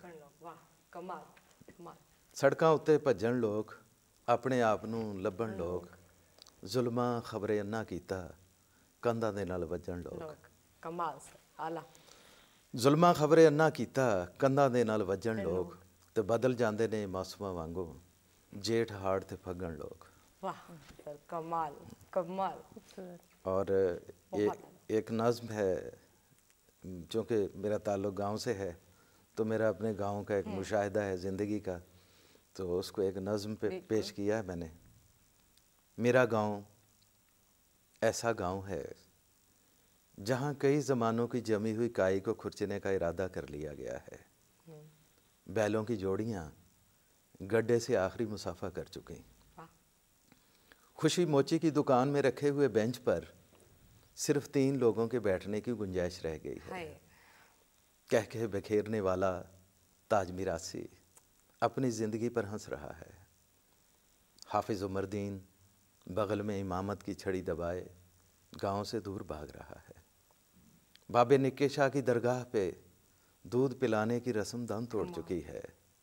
सड़कां उत्ते भजन लोग, अपने आप नूं लभण लोग, जुल्मां खबरे अन्ना कीता, कंधां दे नाल वजण लोग। कमाल आला। जुल्मां खबरे अन्ना कीता, कंधां दे नाल वजण लोग, ते बदल जांदे ने मौसमां वांगू, जेठ हाड़ ते फगण लोग। वाह सर, कमाल कमाल। और ये एक नज़्म है چونکہ میرا تعلق گاؤں سے ہے تو میرا اپنے گاؤں کا ایک مشاہدہ ہے زندگی کا، تو اس کو ایک نظم پہ پیش کیا ہے میں نے۔ میرا گاؤں ایسا گاؤں ہے جہاں کئی زمانوں کی جمی ہوئی کائی کو کھرچنے کا ارادہ کر لیا گیا ہے۔ بیلوں کی جوڑیاں گڈھے سے آخری مسافہ کر چکیں۔ خوشی موچی کی دکان میں رکھے ہوئے بینچ پر صرف تین لوگوں کے بیٹھنے کی گنجائش رہ گئی ہے۔ کہہ کہہ بکھیرنے والا تاج میراثی اپنی زندگی پر ہنس رہا ہے۔ حافظ عمر دین بغل میں امامت کی چھڑی دبائے گاؤں سے دور بھاگ رہا ہے۔ بابے نکے شاہ کی درگاہ پہ دودھ پلانے کی رسم دم توڑ چکی ہے۔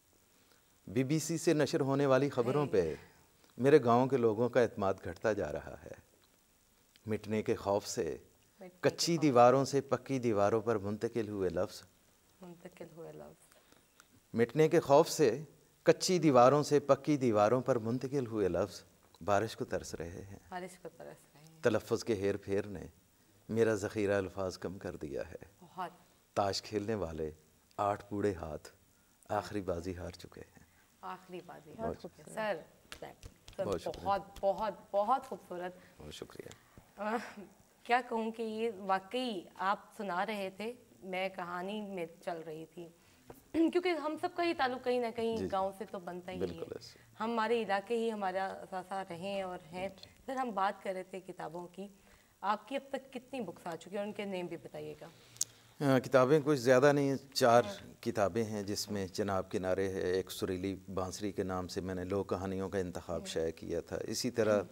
بی بی سی سے نشر ہونے والی خبروں پہ میرے گاؤں کے لوگوں کا اعتماد گھٹتا جا رہا ہے۔ مٹنے کے خوف سے کچی دیواروں سے پکی دیواروں پر منتقل ہوئے لفظ منتقل ہوئے لفظ مٹنے کے خوف سے کچی دیواروں سے پکی دیواروں پر منتقل ہوئے لفظ بارش کو ترس رہے ہیں۔ بارش کو ترس رہے ہیں۔ تلفظ کے ہیر پھیر نے میرا ذخیرہ الفاظ کم کر دیا ہے۔ بہت تاش کھیلنے والے آٹھ بوڑھے ہاتھ آخری بازی ہار چکے ہیں۔ آخری بازی ہار چکے ہیں۔ سر بہت بہت بہت بہت خوبصورت، بہت شکریہ۔ کیا کہوں کہ یہ واقعی آپ سنا رہے تھے، میں کہانی میں چل رہی تھی، کیونکہ ہم سب کا ہی تعلق کہیں نہ کہیں گاؤں سے تو بنتا ہی ہے۔ ہمارے علاقے ہی ہمارا اثاثہ رہے اور ہیں۔ سر ہم بات کر رہے تھے کتابوں کی، آپ کی اب تک کتنی بکس آ چکی ہیں اور ان کے نیم بھی بتائیے گا۔ کتابیں کچھ زیادہ نہیں، چار کتابیں ہیں جس میں چناب کنارے ہے، ایک سریلی بانسری کے نام سے میں نے لوک کہانیوں کا انتخاب شائع کیا تھا۔ اسی طرح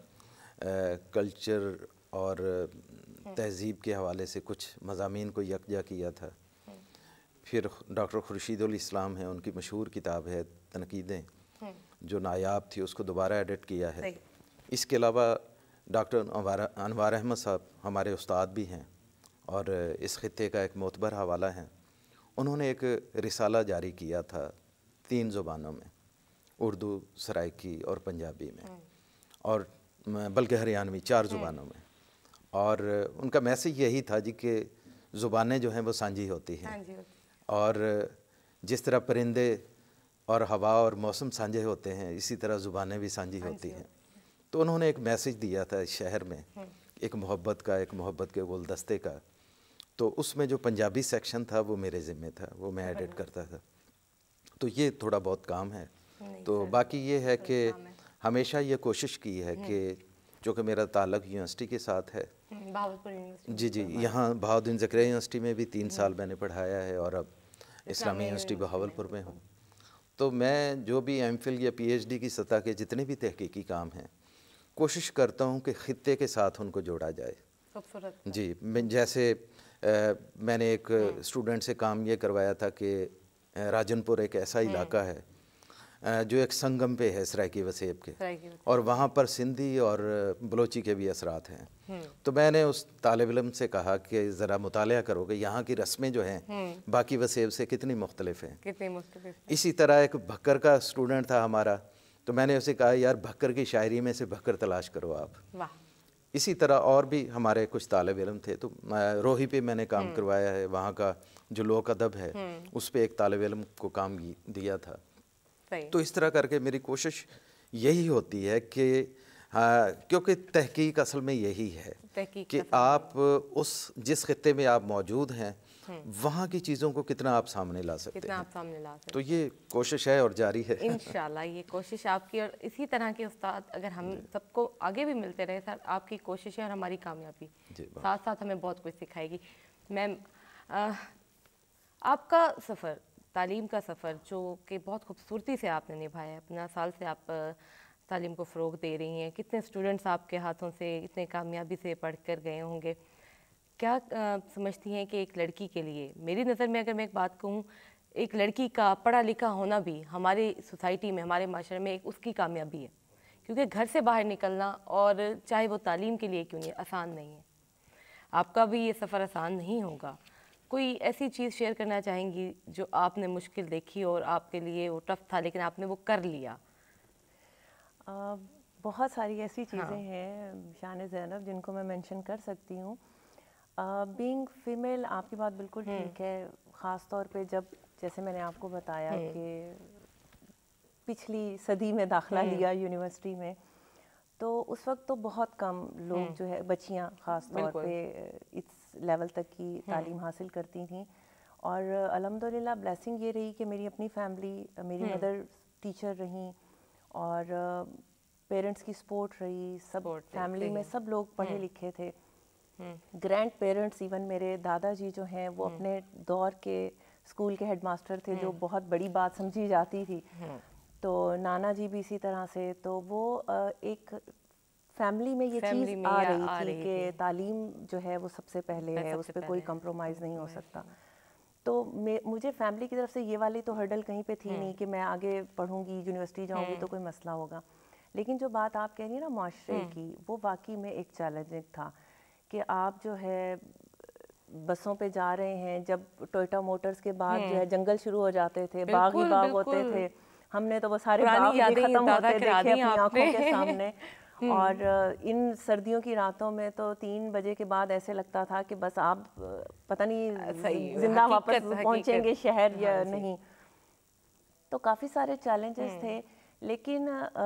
کلچر اور تہذیب کے حوالے سے کچھ مضامین کو یکجا کیا تھا۔ پھر ڈاکٹر خورشید الاسلام ہیں، ان کی مشہور کتاب ہے تنقیدیں، جو نایاب تھی، اس کو دوبارہ ایڈٹ کیا ہے۔ اس کے علاوہ ڈاکٹر انوار احمد صاحب ہمارے استاد بھی ہیں اور اس خطے کا ایک معتبر حوالہ ہیں۔ انہوں نے ایک رسالہ جاری کیا تھا تین زبانوں میں، اردو، سرائکی اور پنجابی میں، اور بلکہ ہریانوی، چار زبانوں میں۔ اور ان کا میسیج یہی تھا جی کہ زبانیں جو ہیں وہ سانجھی ہوتی ہیں، اور جس طرح پرندے اور ہوا اور موسم سانجھے ہوتے ہیں اسی طرح زبانیں بھی سانجھی ہوتی ہیں۔ تو انہوں نے ایک میسیج دیا تھا اس شہر میں، ایک محبت کا، ایک محبت کے گلدستے کا۔ تو اس میں جو پنجابی سیکشن تھا وہ میرے ذمہ تھا، وہ میں ایڈٹ کرتا تھا۔ تو یہ تھوڑا بہت کام ہے۔ تو باقی یہ ہے کہ ہمیشہ یہ کوشش کی ہے کہ چونکہ میرا تعلق یونیورسٹی کے ساتھ ہے، جی جی یہاں بہاؤالدین زکریا یونیورسٹی میں بھی تین سال میں نے پڑھایا ہے اور اب اسلامی یونیورسٹی بہاولپور میں ہوں۔ تو میں جو بھی ایم فل یا پی ایچ ڈی کی سطح کے جتنے بھی تحقیقی کام ہیں کوشش کرتا ہوں کہ خطے کے ساتھ ان کو جوڑا جائے۔ جی جیسے میں نے ایک اسٹوڈنٹ سے کام یہ کروایا تھا کہ راجن پور ایک ایسا علاقہ ہے جو ایک سنگم پہ ہے سرائکی وسیب کے، اور وہاں پر سندھی اور بلوچی کے بھی اثرات ہیں۔ تو میں نے اس طالب علم سے کہا کہ ذرا مطالعہ کرو کہ یہاں کی رسمیں جو ہیں باقی وسیب سے کتنی مختلف ہیں۔ اسی طرح ایک بھکر کا اسٹوڈنٹ تھا ہمارا، تو میں نے اسے کہا یار بھکر کی شاعری میں سے بھکر تلاش کرو آپ۔ اسی طرح اور بھی ہمارے کچھ طالب علم تھے، تو روہی پہ میں نے کام کروایا ہے، وہاں کا جو لوک ادب ہے اس پہ ایک طالب علم کو کام دیا تھا۔ تو اس طرح کر کے میری کوشش یہی ہوتی ہے کہ کیونکہ تحقیق اصل میں یہی ہے کہ آپ اس جس خطے میں آپ موجود ہیں وہاں کی چیزوں کو کتنا آپ سامنے لا سکتے ہیں۔ تو یہ کوشش ہے اور جاری ہے انشاءاللہ یہ کوشش آپ کی، اور اسی طرح کے استاد اگر ہم سب کو آگے بھی ملتے رہے سر، آپ کی کوششیں اور ہماری کامیابی ساتھ ساتھ ہمیں بہت کچھ سکھائے گی۔ میم آپ کا سفر، تعلیم کا سفر جو کہ بہت خوبصورتی سے آپ نے نبھایا ہے، اپنا سال سے آپ تعلیم کو فروغ دے رہی ہیں، کتنے اسٹوڈنٹس آپ کے ہاتھوں سے اتنے کامیابی سے پڑھ کر گئے ہوں گے، کیا سمجھتی ہیں کہ ایک لڑکی کے لیے، میری نظر میں اگر میں ایک بات کہوں، ایک لڑکی کا پڑھا لکھا ہونا بھی ہماری سوسائٹی میں، ہمارے معاشرے میں ایک اس کی کامیابی ہے، کیونکہ گھر سے باہر نکلنا، اور چاہے وہ تعلیم کے لیے کیوں نہیں، آسان نہیں ہے۔ آپ کا بھی یہ سفر آسان نہیں ہوگا، کوئی ایسی چیز شیئر کرنا چاہیں گی جو آپ نے مشکل دیکھی اور آپ کے لیے وہ ٹف تھا لیکن آپ نے وہ کر لیا؟ بہت ساری ایسی چیزیں ہیں شان زینب جن کو میں مینشن کر سکتی ہوں۔ بینگ فیمیل آپ کی بات بالکل ٹھیک ہے، خاص طور پہ جب جیسے میں نے آپ کو بتایا کہ پچھلی صدی میں داخلہ لیا یونیورسٹی میں، تو اس وقت تو بہت کم لوگ جو ہے بچیاں خاص طور پہ اس لیول تک کی تعلیم حاصل کرتی تھیں. اور الحمدللہ بلیسنگ یہ رہی کہ میری اپنی فیملی، میری مدر ٹیچر رہیں اور پیرنٹس کی سپورٹ رہی، سب فیملی میں سب لوگ پڑھے لکھے تھے. گرینڈ پیرنٹس ایون میرے دادا جی جو ہیں وہ اپنے دور کے اسکول کے ہیڈ ماسٹر تھے، جو بہت بڑی بات سمجھی جاتی تھی. تو نانا جی بھی اسی طرح سے. تو وہ ایک فیملی میں یہ چیز آ رہی تھی کہ تعلیم جو ہے وہ سب سے پہلے ہے، اس پہ کوئی کمپرومائز نہیں ہو سکتا. تو مجھے فیملی کی طرف سے یہ والی تو ہرڈل کہیں پہ تھی نہیں کہ میں آگے پڑھوں گی، یونیورسٹی جاؤں گی تو کوئی مسئلہ ہوگا. لیکن جو بات آپ کہہ رہی ہیں نا معاشرے کی، وہ واقعی میں ایک چیلنجنگ تھا کہ آپ جو ہے بسوں پہ جا رہے ہیں، جب ٹوئٹا موٹرز کے بعد جو ہے جنگل شروع ہو جاتے تھے، باغ ہی باغ ہوتے تھے. ہم نے تو وہ سارے باغ بھی ختم ہوتے دیکھے اپنی آنکھوں کے سامنے. اور ان سردیوں کی راتوں میں تو تین بجے کے بعد ایسے لگتا تھا کہ بس آپ پتہ نہیں زندہ واپس پہنچیں گے شہر یا نہیں. تو کافی سارے چیلنجز تھے، لیکن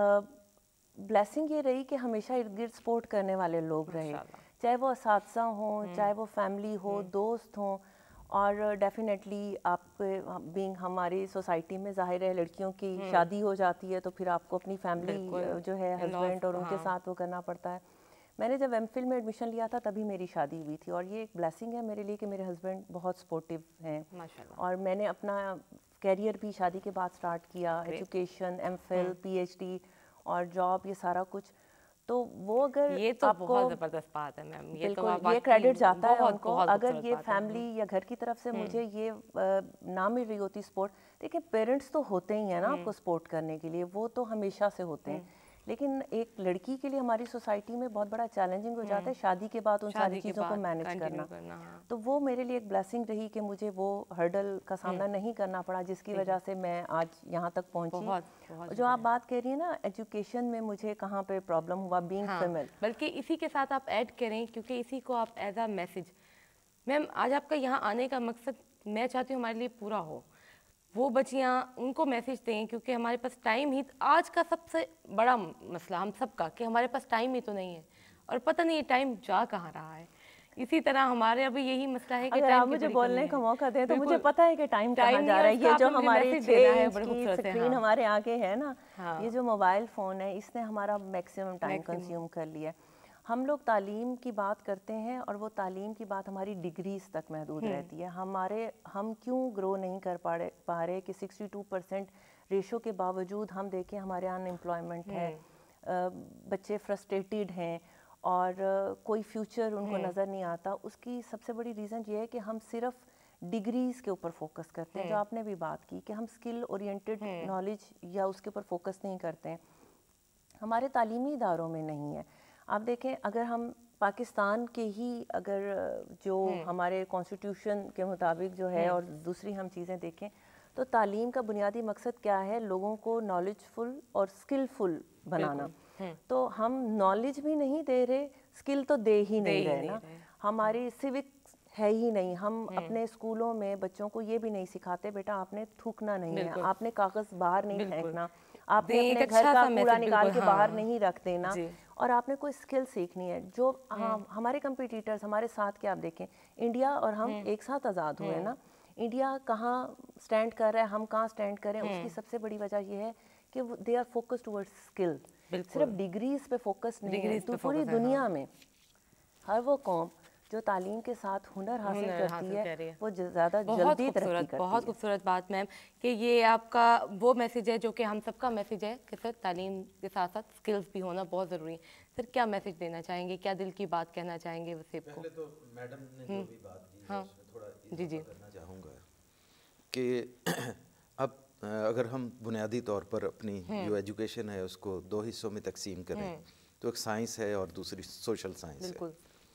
بلیسنگ یہ رہی کہ ہمیشہ ارد گرد سپورٹ کرنے والے لوگ رہے، چاہے وہ اساتذہ ہوں، چاہے وہ فیملی ہو، دوست ہوں. اور ڈیفینیٹلی آپ بینگ ہماری سوسائٹی میں ظاہر ہے لڑکیوں کی شادی ہو جاتی ہے تو پھر آپ کو اپنی فیملی جو ہے ہسبینڈ اور ان کے ساتھ وہ کرنا پڑتا ہے. میں نے جب ایم فل میں ایڈمیشن لیا تھا تبھی میری شادی ہوئی تھی، اور یہ ایک بلیسنگ ہے میرے لیے کہ میرے ہسبینڈ بہت سپورٹیو ہیں. اور میں نے اپنا کیریئر بھی شادی کے بعد سٹارٹ کیا، education, M Phil, P H D اور جاب، یہ سارا کچھ. تو وہ اگر یہ تو بہت زبردست بات ہے میم، بالکل یہ کریڈٹ جاتا ہے ان کو. اگر یہ فیملی یا گھر کی طرف سے مجھے یہ نہ مل رہی ہوتی سپورٹ، دیکھیں پیرنٹس تو ہوتے ہی ہیں نا آپ کو سپورٹ کرنے کے لیے، وہ تو ہمیشہ سے ہوتے ہیں. لیکن ایک لڑکی کے لیے ہماری سوسائٹی میں بہت بڑا چیلنجنگ ہو جاتا ہے شادی کے بعد ان ساری چیزوں کو مینیج کرنا. تو وہ میرے لیے ایک بلیسنگ رہی کہ مجھے وہ ہرڈل کا سامنا نہیں کرنا پڑا، جس کی وجہ سے میں آج یہاں تک پہنچی. جو آپ بات کہہ رہی ہیں نا ایجوکیشن میں مجھے کہاں پہ پرابلم ہوا بینگ فیمیل، بلکہ اسی کے ساتھ آپ ایڈ کریں کیونکہ اسی کو آپ ایز اے میسج، میم آج آپ کا یہاں آنے کا مقصد میں چاہتی ہوں ہمارے لیے پورا ہو. وہ بچیاں ان کو میسج دیں کیونکہ ہمارے پاس ٹائم ہی آج کا سب سے بڑا مسئلہ ہم سب کا کہ ہمارے پاس ٹائم ہی تو نہیں ہے، اور پتہ نہیں یہ ٹائم جا کہاں رہا ہے. اسی طرح ہمارے ابھی یہی مسئلہ ہے کہ اگر آپ مجھے بولنے کا موقع دیں تو مجھے پتہ ہے کہ ٹائم کہاں جا رہا ہے. یہ جو ہماری چھ انچ کی اسکرین ہمارے آگے ہے نا، یہ جو موبائل فون ہے، اس نے ہمارا میکسیمم ٹائم کنزیوم کر لیا. ہم لوگ تعلیم کی بات کرتے ہیں اور وہ تعلیم کی بات ہماری ڈگریز تک محدود رہتی ہے. ہمارے ہم کیوں گرو نہیں کر پا رہے پا رہے کہ سکسٹی ٹو پرسینٹ ریشو کے باوجود ہم دیکھیں ہمارے ان امپلائمنٹ ہے، بچے فرسٹریٹیڈ ہیں اور کوئی فیوچر ان کو نظر نہیں آتا. اس کی سب سے بڑی ریزن یہ ہے کہ ہم صرف ڈگریز کے اوپر فوکس کرتے ہیں، جو آپ نے بھی بات کی کہ ہم اسکل اورینٹڈ نالج یا اس کے اوپر فوکس نہیں کرتے ہیں. ہمارے تعلیمی اداروں میں نہیں ہے. آپ دیکھیں اگر ہم پاکستان کے ہی اگر جو ہمارے کانسٹیٹیوشن کے مطابق جو ہے اور دوسری ہم چیزیں دیکھیں تو تعلیم کا بنیادی مقصد کیا ہے؟ لوگوں کو نالج فل اور اسکل فل بنانا. تو ہم نالج بھی نہیں دے رہے، اسکل تو دے ہی نہیں رہے نا. ہماری سوک ہے ہی نہیں. ہم اپنے اسکولوں میں بچوں کو یہ بھی نہیں سکھاتے بیٹا آپ نے تھوکنا نہیں ہے، آپ نے کاغذ باہر نہیں پھینکنا، آپ نے اپنے گھر کا کوڑا نکال کے باہر نہیں رکھ دینا، اور آپ نے کوئی اسکل سیکھنی ہے. جو ہمارے کمپیٹیٹرز ہمارے ساتھ کے آپ دیکھیں، انڈیا اور ہم ایک ساتھ آزاد ہوئے نا. انڈیا کہاں سٹینڈ کر رہا ہے، ہم کہاں سٹینڈ کریں، اس کی سب سے بڑی وجہ یہ ہے کہ they are focused toward skill. صرف ڈگریز پہ فوکس نہیں ہے. تو پوری دنیا میں ہر وہ قوم جو تعلیم کے ساتھ ہنر حاصل کرتی ہے وہ زیادہ جلدی ترقی کرتی ہے. بہت خوبصورت بات میم کہ یہ آپ کا وہ میسیج ہے جو کہ ہم سب کا میسیج ہے کہ سر تعلیم کے ساتھ ساتھ اسکلز بھی ہونا بہت ضروری ہے. سر کیا میسیج دینا چاہیں گے، کیا دل کی بات کہنا چاہیں گے وسیب کو؟ پہلے تو میڈم نے جو بھی بات کی ہے اس میں تھوڑا اضافہ کرنا چاہوں گا کہ اب اگر ہم بنیادی طور پر اپنی جو ایجوکیشن ہے اس کو دو حصوں میں تقسیم کریں تو ایک سائنس ہے اور دوسری سوشل سائنس ہے.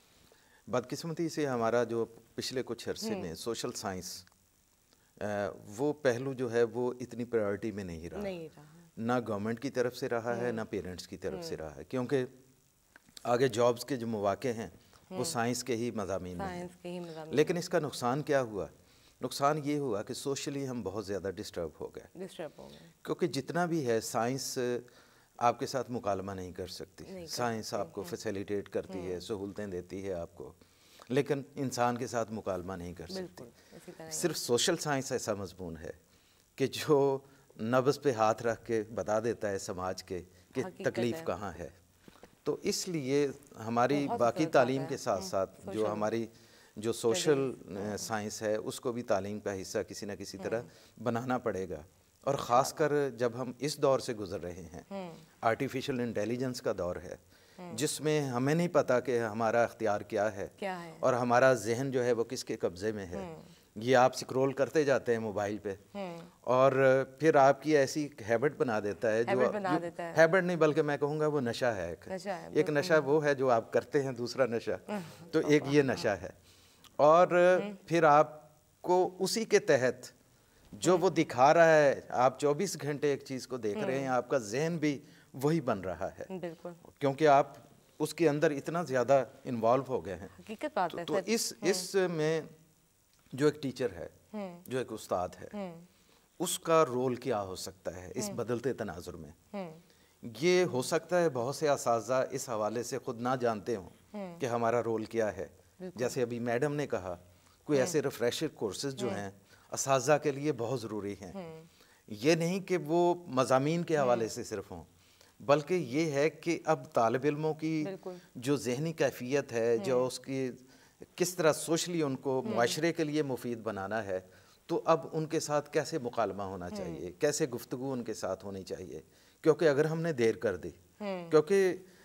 بدقسمتی سے ہمارا جو پچھلے کچھ عرصے میں سوشل سائنس وہ پہلو جو ہے وہ اتنی پرائرٹی میں نہیں رہا، نہ گورنمنٹ کی طرف سے رہا ہے نہ پیرنٹس کی طرف سے رہا ہے، کیونکہ آگے جابز کے جو مواقع ہیں वो साइंस के ही मज़ामीन में हैं। साइंस के ही मज़ामीन। लेकिन इसका नुकसान क्या हुआ? नुकसान ये हुआ कि सोशली हम बहुत ज़्यादा डिस्टर्ब हो गए, डिस्टर्ब हो गए, क्योंकि जितना भी है साइंस आपके साथ मुकालमा नहीं कर सकती। साइंस आपको फैसिलिटेट करती है, सहूलतें देती है आपको, लेकिन इंसान के साथ मुकालमा नहीं कर सकती। सिर्फ सोशल साइंस ऐसा मजमून है कि जो नब्ज़ पे हाथ रख के बता देता है समाज के कि तकलीफ़ कहाँ है। तो इसलिए हमारी बाकी तालीम के साथ साथ जो हमारी जो सोशल साइंस है उसको भी तालीम का हिस्सा किसी न किसी तरह बनाना पड़ेगा। और ख़ासकर जब हम इस दौर से गुज़र रहे हैं, आर्टिफिशियल इंटेलिजेंस का दौर है, जिसमें हमें नहीं पता कि हमारा अख्तियार क्या है, क्या है और हमारा जहन जो है वो किसके कब्ज़े में है। ये आप स्क्रॉल करते जाते हैं मोबाइल पे और फिर आपकी ऐसी हैबिट बना देता है जो हैबिट नहीं बल्कि मैं कहूँगा वो नशा है। एक नशा है, एक नशा वो है जो आप करते हैं, दूसरा नशा तो एक ये नशा है। और फिर आपको उसी के तहत जो वो दिखा रहा है, आप चौबीस घंटे एक चीज़ को देख रहे हैं, आपका जहन भी वही बन रहा है, बिल्कुल, क्योंकि आप उसके अंदर इतना ज़्यादा इन्वॉल्व हो गए हैं। हकीकत बात है। तो इस इस में जो एक टीचर है, जो एक उस्ताद है, उसका रोल क्या हो सकता है इस बदलते तनाजुर में? ये हो सकता है बहुत से असातिज़ा इस हवाले से खुद ना जानते हों कि हमारा रोल क्या है। जैसे अभी मैडम ने कहा, कोई ऐसे रिफ्रेशर कोर्सेज जो हैं असातिज़ा के लिए बहुत ज़रूरी हैं। ये नहीं कि वो मज़ामीन के हवाले से सिर्फ हों, बल्कि ये है कि अब तालिब इल्मों की जो ज़हनी कैफियत है, जो उसकी किस तरह सोशली उनको मुआशरे के लिए मुफीद बनाना है, तो अब उनके साथ कैसे मुकालमा होना चाहिए, कैसे गुफ्तगू उनके साथ होनी चाहिए। क्योंकि अगर हमने देर कर दी, क्योंकि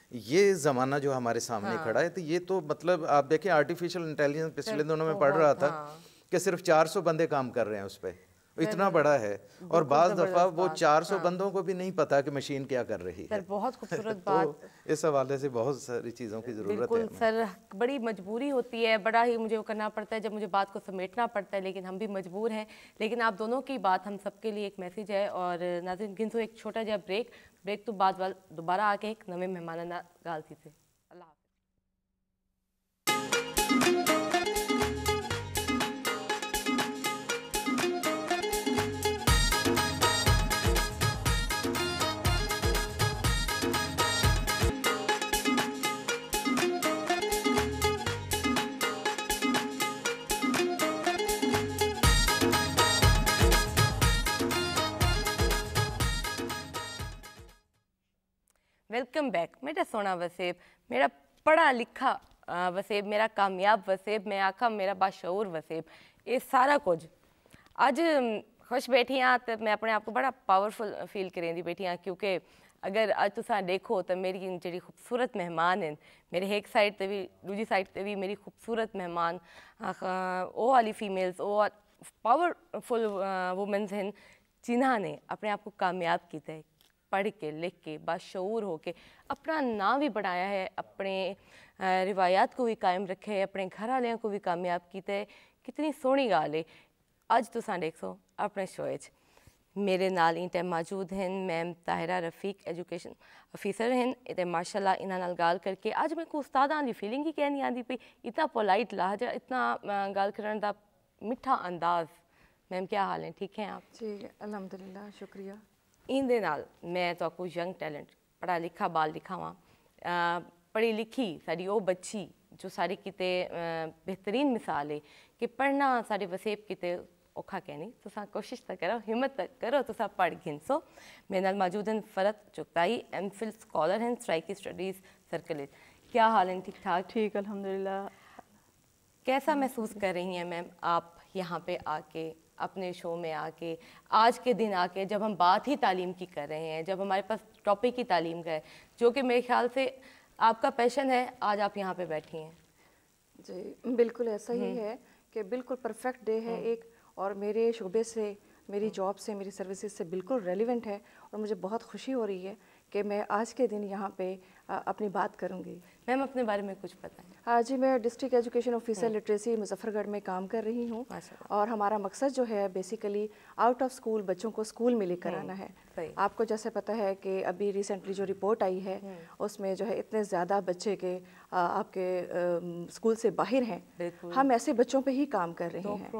ये ज़माना जो हमारे सामने खड़ा है, तो ये तो मतलब आप देखें आर्टिफिशियल इंटेलिजेंस पिछले दिनों में पढ़ रहा था कि सिर्फ चार सौ बंदे काम कर रहे हैं उस पर, इतना बड़ा है। और बाज़ दफ़ा वो चार सौ बंदों को भी नहीं पता कि मशीन क्या कर रही है। बहुत खूबसूरत बात। तो इस हवाले से बहुत सारी चीज़ों की ज़रूरत है सर। बड़ी मजबूरी होती है, बड़ा ही मुझे वो करना पड़ता है जब मुझे बात को समेटना पड़ता है, लेकिन हम भी मजबूर हैं। लेकिन आप दोनों की बात हम सबके लिए एक मैसेज है। और नाज़रीन गिनसो एक छोटा जा ब्रेक ब्रेक तो बाद वाल दोबारा आके एक नवे मेहमान ना गाल थी से अल्लाह वेलकम बैक। मेरा सोना वसेब, मेरा पढ़ा लिखा वसेब, मेरा कामयाब वसेब, मैं आखा मेरा बाशऊर वसेब, ये सारा कुछ अज खुश बैठी हाँ। तो मैं अपने आप को बड़ा पावरफुल फील करें दी बैठी हाँ, क्योंकि अगर अज तुसा देखो तो मेरी जी खूबसूरत मेहमान हैं, मेरे एक साइड ते भी दूजी साइड ते भी मेरी खूबसूरत मेहमान वो वाली फीमेल्स, वो पावरफुल वुमेंस हैं जिन्हों ने अपने आप को कामयाब किया है, पढ़ के लिख के बाशऊर हो के अपना नाम भी बनाया है, अपने रिवायात को भी कायम रखे है, अपने घर वालों को भी कामयाब किया है। कितनी सोहनी गाल है। अज तुसां देखो अपने शो च मेरे नाल इन टाइम मौजूद हैं ma'am Tahira Rafiq, education officer हैं। इतने माशाल्लाह इन्हां नाल गाल करके अज मैं को उस्तादां दी फीलिंग ही कहनी आती पई, इतना पोलाइट लहजा, इतना गाल करन दा मिठा अंदाज। मैम क्या हाल है, ठीक हैं आप? जी अल्हम्दुलिल्लाह, शुक्रिया। इंदे नाल मैं तो आपको यंग टैलेंट पढ़ा लिखा बाल लिखा वा पढ़ी लिखी साड़ी वो बच्ची जो सारी किते बेहतरीन मिसाल है कि पढ़ना सारे वसेब किते औखा कहनी। तुसा कोशिश तो करो, हिम्मत तक करो, तुसा पढ़ घिनसो। मेरे नाल मौजूद हैं Farhat Chughtai, M Phil scholar हैं स्ट्राइकी स्टडीज़ सर्कल। क्या हाल है? ठीक ठाक? ठीक अल्हम्दुलिल्लाह। कैसा महसूस कर रही हैं मैम आप यहाँ पे आके, अपने शो में आके, आज के दिन आके, जब हम बात ही तालीम की कर रहे हैं, जब हमारे पास टॉपिक ही तालीम का है, जो कि मेरे ख्याल से आपका पैशन है, आज आप यहाँ पे बैठी हैं? जी बिल्कुल ऐसा ही है कि बिल्कुल परफेक्ट डे है एक, और मेरे शोबे से, मेरी जॉब से, मेरी सर्विसेज से बिल्कुल रेलिवेंट है। और मुझे बहुत खुशी हो रही है कि मैं आज के दिन यहाँ पे اپنی بات کروں گی. میم اپنے بارے میں کچھ بتائیں. ہاں جی, میں district education officer literacy Muzaffargarh میں کام کر رہی ہوں, اور ہمارا مقصد جو ہے بیسیکلی آؤٹ آف اسکول بچوں کو اسکول میں لے کر آنا ہے. آپ کو جیسے پتہ ہے کہ ابھی ریسنٹلی جو رپورٹ آئی ہے اس میں جو ہے اتنے زیادہ بچے کے آپ کے اسکول سے باہر ہیں, ہم ایسے بچوں پہ ہی کام کر رہے ہیں.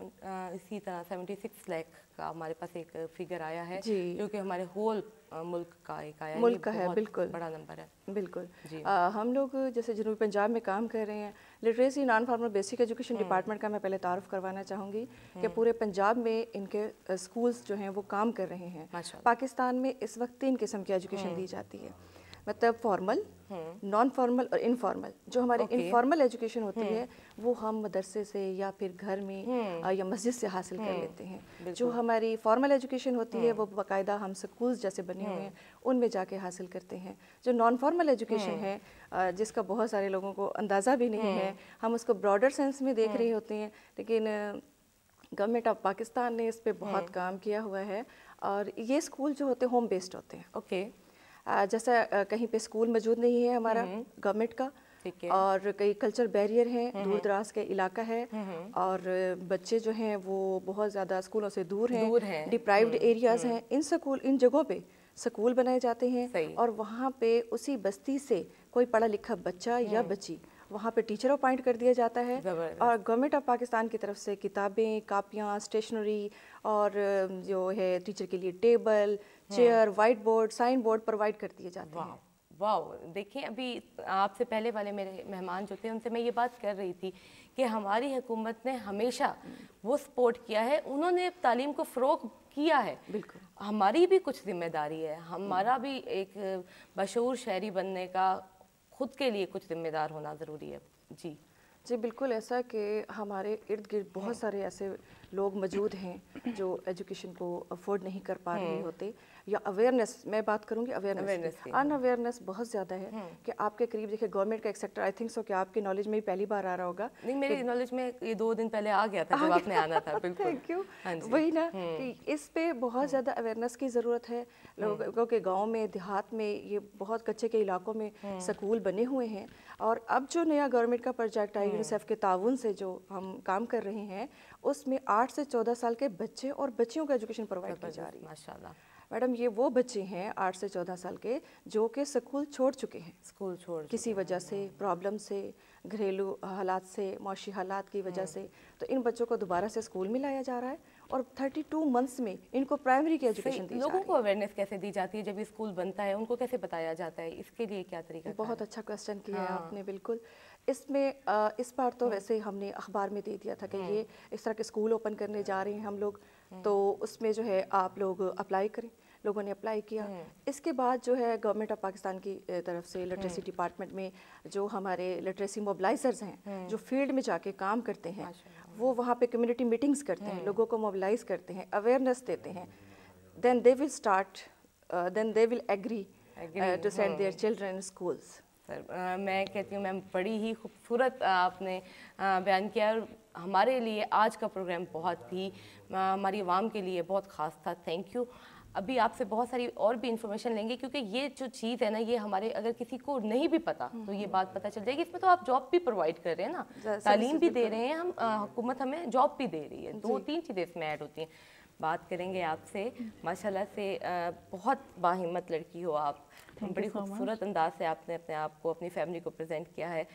اسی طرح سیونٹی سکس لاکھ کا ہمارے پاس ایک فگر آیا ہے جو کہ ہمارے ہول ملک کا ایک آیا ہے, ملک کا ہے, بالکل بڑا نمبر ہے. بالکل. ہم لوگ جیسے جنوبی پنجاب میں کام کر رہے ہیں, literacy non formal basic education department کا میں پہلے تعارف کروانا چاہوں گی کہ پورے پنجاب میں ان کے اسکولز جو ہیں وہ کام کر رہے ہیں. پاکستان میں اس وقت تین قسم کی ایجوکیشن دی جاتی ہے, مطلب فارمل, نان فارمل اور انفارمل. جو ہماری انفارمل ایجوکیشن ہوتی ہے وہ ہم مدرسے سے یا پھر گھر میں یا مسجد سے حاصل کر لیتے ہیں. جو ہماری فارمل ایجوکیشن ہوتی ہے وہ باقاعدہ ہم سکولز جیسے بنے ہوئے ہیں ان میں جا کے حاصل کرتے ہیں. جو نان فارمل ایجوکیشن ہے جس کا بہت سارے لوگوں کو اندازہ بھی نہیں ہے, ہم اس کو براڈر سینس میں دیکھ رہے ہوتے ہیں, لیکن گورنمنٹ آف پاکستان نے اس پہ بہت کام کیا ہوا ہے. اور یہ اسکول جو ہوتے ہیں ہوم بیسڈ ہوتے ہیں. اوکے. جیسا کہیں پہ اسکول موجود نہیں ہے ہمارا گورنمنٹ کا, اور کئی کلچر بیریئر ہیں, دور دراز کے علاقہ ہے, اور بچے جو ہیں وہ بہت زیادہ اسکولوں سے دور ہیں, ڈپرائیوڈ ایریاز ہیں, ان سکول ان جگہوں پہ سکول بنائے جاتے ہیں, اور وہاں پہ اسی بستی سے کوئی پڑھا لکھا بچہ یا بچی وہاں پہ ٹیچر اپوائنٹ کر دیا جاتا ہے, اور گورنمنٹ آف پاکستان کی طرف سے کتابیں, کاپیاں, اسٹیشنری اور جو ہے ٹیچر کے لیے table, chair, whiteboard, signboard provide کر دیے جاتے ہیں. واو. دیکھیں ابھی آپ سے پہلے والے میرے مہمان جو تھے ان سے میں یہ بات کر رہی تھی کہ ہماری حکومت نے ہمیشہ وہ سپورٹ کیا ہے, انہوں نے تعلیم کو فروغ کیا ہے. بالکل. ہماری بھی کچھ ذمہ داری ہے, ہمارا بھی ایک بشعور شہری بننے کا خود کے لیے کچھ ذمہ دار ہونا ضروری ہے. جی جی بالکل ایسا کہ ہمارے ارد گرد بہت سارے ایسے لوگ موجود ہیں جو ایجوکیشن کو افورڈ نہیں کر پا رہے ہوتے, یا اویئرنیس, میں بات کروں گی اویئرنیس, ان اویئرنیس بہت زیادہ ہے کہ آپ کے قریب دیکھیں گورنمنٹ کا ایک سیکٹر, آئی تھنک سو کہ آپ کی نالج میں پہلی بار آ رہا ہوگا. نہیں, میری نالج میں یہ دو دن پہلے آ گیا تھا جب آپ نے آنا تھا. بالکل, تھینک یو. وہی نا کہ اس پہ بہت زیادہ اویئرنیس کی ضرورت ہے. لوگوں کے گاؤں میں, دیہات میں, یہ بہت کچے کے علاقوں میں سکول بنے ہوئے ہیں, اور اب جو نیا گورنمنٹ کا پروجیکٹ ہے یونیسیف کے تعاون سے جو ہم کام کر رہے ہیں اس میں آٹھ سے چودہ سال کے بچے اور بچیوں کو ایجوکیشن پرووائڈ کی جا رہی ہے. ماشاءاللہ. میڈم یہ وہ بچے ہیں آٹھ سے چودہ سال کے جو کہ سکول چھوڑ چکے ہیں, اسکول چھوڑ کسی وجہ سے, پرابلم سے, گھریلو حالات سے, معاشی حالات کی وجہ سے. تو ان بچوں کو دوبارہ سے اسکول میں لایا جا رہا ہے, اور تھرٹی ٹو منتھس میں ان کو پرائمری کی ایجوکیشن دی جا رہی ہے. لوگوں کو اویئرنیس کیسے دی جاتی ہے جب یہ اسکول بنتا ہے, ان کو کیسے بتایا جاتا ہے, اس کے لیے کیا طریقہ؟ بہت اچھا کوسچن کیا ہے آپ نے. بالکل. اس میں اس بار تو ویسے ہم نے اخبار میں دے دیا تھا کہ یہ اس طرح کے اسکول اوپن کرنے جا رہے ہیں ہم لوگ, تو اس میں جو ہے آپ لوگ اپلائی کریں. لوگوں نے اپلائی کیا. اس کے بعد جو ہے گورنمنٹ آف پاکستان کی طرف سے لٹریسی ڈپارٹمنٹ میں جو ہمارے لٹریسی موبلائزرز ہیں جو فیلڈ میں جا کے کام کرتے ہیں, وہ وہاں پہ کمیونٹی میٹنگز کرتے ہیں, لوگوں کو موبلائز کرتے ہیں, اویئرنیس دیتے ہیں. Then they will start, then they will agree to send their children schools. Sir میں کہتی ہوں میم بڑی ہی خوبصورت آپ نے بیان کیا, اور ہمارے لیے آج کا پروگرام بہت ہی ہماری عوام کے لیے بہت خاص تھا. Thank you. ابھی آپ سے بہت ساری اور بھی انفارمیشن لیں گے, کیونکہ یہ جو چیز ہے نا یہ ہمارے اگر کسی کو نہیں بھی پتا تو یہ بات پتہ چل جائے گی. اس میں تو آپ جاب بھی پرووائڈ کر رہے ہیں نا, تعلیم بھی دے رہے ہیں ہم, حکومت ہمیں جاب بھی دے رہی ہے, دو تین چیزیں اس میں ایڈ ہوتی ہیں. بات کریں گے آپ سے. ماشاءاللہ سے بہت باہمت لڑکی ہو آپ, بڑی خوبصورت انداز سے آپ نے اپنے آپ کو, اپنی فیملی کو پریزنٹ کیا ہے.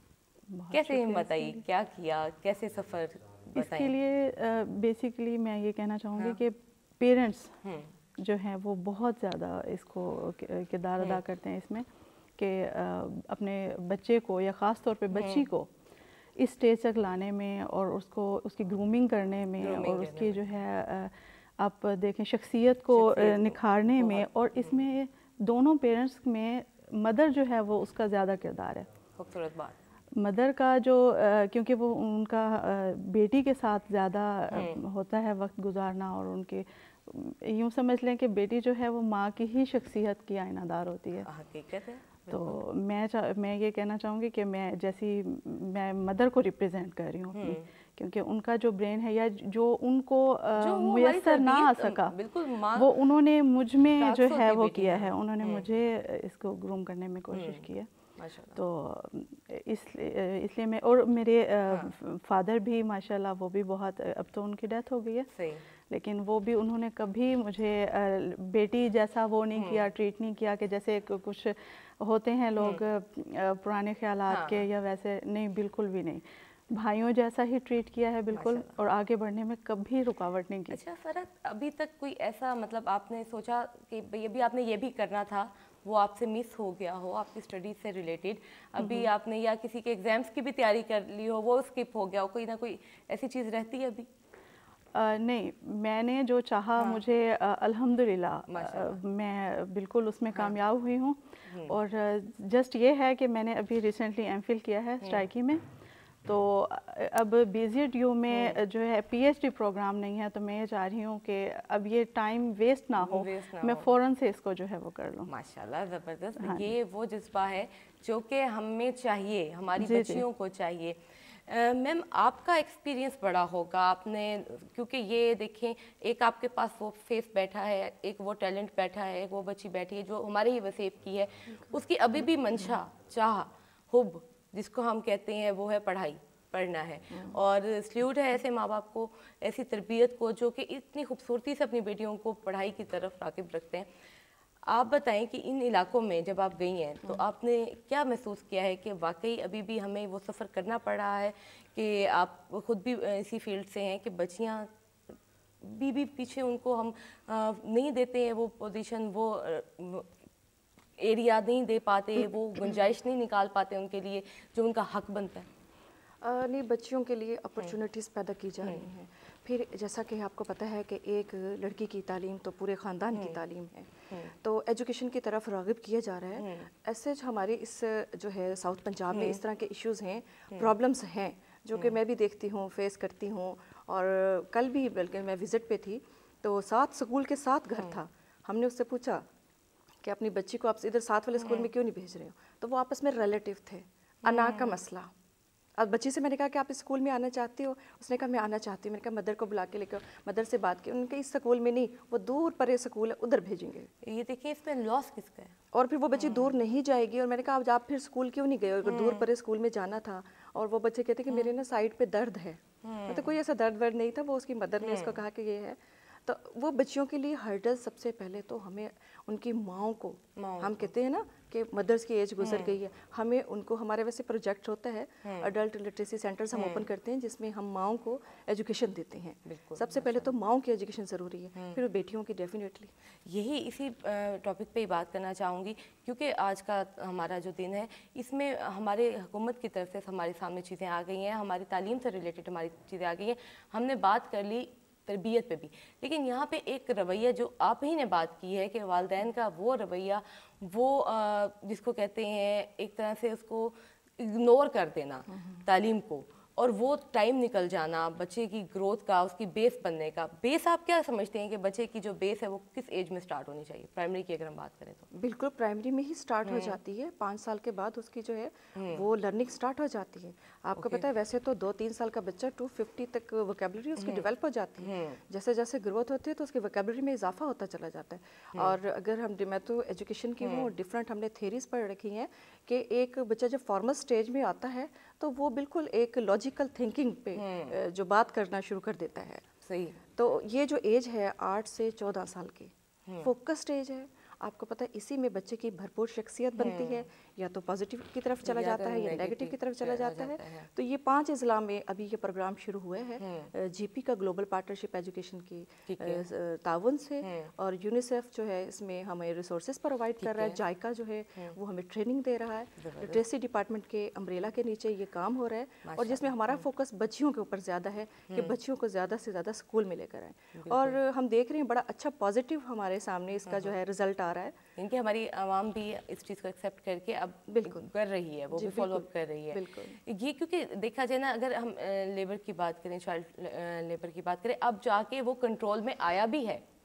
کیسے ہمت آئی, کیا کیا, کیسے سفر بتائیں؟ اس کے لیے بیسیکلی میں یہ کہنا چاہوں گی کہ پیرنٹس جو ہیں وہ بہت زیادہ اس کو کردار ادا کرتے ہیں اس میں, کہ اپنے بچے کو یا خاص طور پہ بچی کو اس اسٹیج تک لانے میں, اور اس کو اس کی گرومنگ کرنے میں, اور اس کی جو ہے آپ دیکھیں شخصیت کو نکھارنے میں, اور اس میں دونوں پیرنٹس میں مدر جو ہے وہ اس کا زیادہ کردار ہے. خوبصورت بات. مدر کا جو کیونکہ وہ ان کا بیٹی کے ساتھ زیادہ ہوتا ہے وقت گزارنا, اور ان کے یوں سمجھ لیں کہ بیٹی جو ہے وہ ماں کی ہی شخصیت کی آئینہ دار ہوتی ہے. حقیقت ہے. تو میں میں یہ کہنا چاہوں گی کہ میں جیسی میں مدر کو ریپریزنٹ کر رہی ہوں اپنی, क्योंकि उनका जो ब्रेन है या जो उनको जो वो हमारी मुयस्सर ना आ तरबियत, सका, बिल्कुल माँ वो उन्होंने मुझ में सात जो सौ है की वो बेटी किया है। है, उन्होंने मुझे इसको ग्रूम करने में कोशिश की है। माशाल्लाह। तो इसलिए इसलिए मैं, और मेरे फादर भी माशाल्लाह वो भी बहुत, अब तो उनकी डेथ हो गई है, सही। लेकिन वो भी उन्होंने कभी मुझे अ, बेटी जैसा वो नहीं किया, ट्रीट नहीं किया कि जैसे कु- कुछ होते हैं लोग अ, पुराने ख्यालात हाँ। के या वैसे, नहीं, बिल्कुल भी नहीं, भाइयों जैसा ही ट्रीट किया है बिल्कुल, और आगे बढ़ने में कभी रुकावट नहीं की। अच्छा फरहत, अभी तक कोई ऐसा मतलब आपने सोचा कि भाई अभी आपने ये भी करना था, वो आपसे मिस हो गया हो आपकी स्टडीज से रिलेटेड, अभी आपने या किसी के एग्जाम्स की भी तैयारी कर ली हो, वो स्किप हो गया हो, कोई ना कोई ऐसी चीज़ रहती है अभी? Uh, नहीं, मैंने जो चाहा हाँ। मुझे uh, अल्हम्दुलिल्लाह माशाल्लाह। uh, मैं बिल्कुल उसमें हाँ। कामयाब हुई हूँ। और जस्ट uh, ये है कि मैंने अभी रिसेंटली एमफिल किया है स्ट्राइकी में, तो uh, अब बीजेडयू में uh, जो है पीएचडी प्रोग्राम नहीं है, तो मैं ये चाह रही हूँ कि अब ये टाइम वेस्ट ना हो, वेस्ट ना मैं हो। फ़ौरन से इसको जो है वो कर लूँ। माशाल्लाह, ज़बरदस्त। हाँ ये वो जज्बा है जो कि हमें चाहिए, हमारी जी, जी। बच्चियों को चाहिए। मैम आपका एक्सपीरियंस बड़ा होगा, आपने, क्योंकि ये देखें, एक आपके पास वो फेस बैठा है, एक वो टैलेंट बैठा है, एक वो बच्ची बैठी है जो हमारे ही वसेब की है, उसकी अभी भी मंशा, चाह, हुब जिसको हम कहते हैं, वो है पढ़ाई, पढ़ना है। और सल्यूट है ऐसे माँ बाप को, ऐसी तरबियत को, जो कि इतनी खूबसूरती से अपनी बेटियों को पढ़ाई की तरफ राग़िब रखते हैं। आप बताएं कि इन इलाकों में जब आप गई हैं तो आपने क्या महसूस किया है कि वाकई अभी भी हमें वो सफ़र करना पड़ रहा है, कि आप खुद भी इसी फील्ड से हैं, कि बच्चियां भी भी पीछे उनको हम आ, नहीं देते हैं वो पोजीशन, वो एरिया नहीं दे पाते, वो गुंजाइश नहीं निकाल पाते उनके लिए जो उनका हक बनता है? आ, नहीं, बच्चियों के लिए अपॉर्चुनिटीज़ पैदा की जा रही हैं। फिर जैसा कि आपको पता है कि एक लड़की की तालीम तो पूरे ख़ानदान की तालीम है, तो एजुकेशन की तरफ राग़िब किया जा रहा है। ऐसे हमारे इस जो है साउथ पंजाब में इस तरह के इश्यूज़ हैं, प्रॉब्लम्स हैं, जो कि मैं भी देखती हूँ, फेस करती हूँ। और कल भी बल्कि मैं विज़िट पे थी, तो सात स्कूल के साथ घर था। हमने उससे पूछा कि अपनी बच्ची को आप इधर साथ वाले स्कूल में क्यों नहीं भेज रहे हो, तो वो आपस में रिलेटिव थे, अना का मसला। अब बच्ची से मैंने कहा कि आप इस स्कूल में आना चाहती हो, उसने कहा मैं आना चाहती हूँ। मैंने कहा मदर को बुला के लेकर, मदर से बात की, उनके इस स्कूल में नहीं, वो दूर परे स्कूल है, उधर भेजेंगे। ये देखिए इसमें लॉस किसका है? और फिर वो बच्ची दूर नहीं जाएगी। और मैंने कहा अब आप फिर स्कूल क्यों नहीं गए, अगर दूर परे स्कूल में जाना था। और वो बच्चे कहते कि मेरे ना साइड पे दर्द है, मतलब कोई ऐसा दर्द वर्द नहीं था, वो उसकी मदर ने उसको कहा कि ये है। तो वो बच्चियों के लिए हर्डल सबसे पहले तो हमें उनकी माओं को, हम कहते हैं ना कि मदर्स की एज गुजर गई है, हमें उनको, हमारे वैसे प्रोजेक्ट होता है अडल्ट लिटरेसी सेंटर्स हम ओपन करते हैं, जिसमें हम माओं को एजुकेशन देते हैं। सबसे पहले तो माओं की एजुकेशन ज़रूरी है, फिर बेटियों की डेफिनेटली। यही इसी टॉपिक पे ही बात करना चाहूँगी, क्योंकि आज का हमारा जो दिन है, इसमें हमारे हुकूमत की तरफ से हमारे सामने चीज़ें आ गई हैं, हमारी तालीम से रिलेटेड हमारी चीज़ें आ गई हैं। हमने बात कर ली तरबियत पे भी, लेकिन यहाँ पे एक रवैया जो आप ही ने बात की है कि वालिदैन का वो रवैया, वो जिसको कहते हैं एक तरह से उसको इग्नोर कर देना तालीम को, और वो टाइम निकल जाना बच्चे की ग्रोथ का, उसकी बेस बनने का। बेस आप क्या समझते हैं कि बच्चे की जो बेस है वो किस एज में स्टार्ट होनी चाहिए? प्राइमरी की अगर हम बात करें तो बिल्कुल प्राइमरी में ही स्टार्ट हो जाती है, पाँच साल के बाद उसकी जो है वो लर्निंग स्टार्ट हो जाती है। आपको पता है वैसे तो दो तीन साल का बच्चा टू फिफ्टी तक वोकेबलरी उसकी डेवलप हो जाती है, जैसे जैसे ग्रोथ होती है तो उसकी वोकेबलरी में इजाफा होता चला जाता है। और अगर हम, मैं तो एजुकेशन की हूँ, डिफरेंट हमने थेरीज पढ़ रखी हैं कि एक बच्चा जब फॉर्मल स्टेज में आता है तो वो बिल्कुल एक लॉजिकल थिंकिंग पे जो बात करना शुरू कर देता है। सही। तो ये जो एज है आठ से चौदह साल की फोकस्ड एज है। आपको पता है इसी में बच्चे की भरपूर शख्सियत बनती है, या तो पॉजिटिव की तरफ चला या जाता तो है या नेगेटिव नेगेटिव की तरफ चला जाता है। जाता है। तो ये पांच अजला में अभी ये प्रोग्राम शुरू हुए हैं जीपी का, ग्लोबल पार्टनरशिप एजुकेशन की ताउन से, और यूनिसेफ जो है इसमें हमें रिसोर्सेज प्रोवाइड कर रहा है, जायका जो है वो हमें ट्रेनिंग दे रहा है, लिटरेसी डिपार्टमेंट के अम्ब्रेला के नीचे ये काम हो रहा है, और जिसमें हमारा फोकस बच्चियों के ऊपर ज़्यादा है कि बच्चियों को ज़्यादा से ज़्यादा स्कूल में लेकर आए। और हम देख रहे हैं बड़ा अच्छा पॉजिटिव हमारे सामने इसका जो है रिजल्ट आ रहा है। इनके हमारी आवाम भी इस चीज़ को एक्सेप्ट करके अब बिल्कुल कर रही है, वो भी फॉलो अप कर रही है। बिल्कुल। ये क्योंकि देखा जाए ना, अगर हम लेबर की बात करें, चाइल्ड लेबर की बात करें, अब जाके वो कंट्रोल में आया भी है,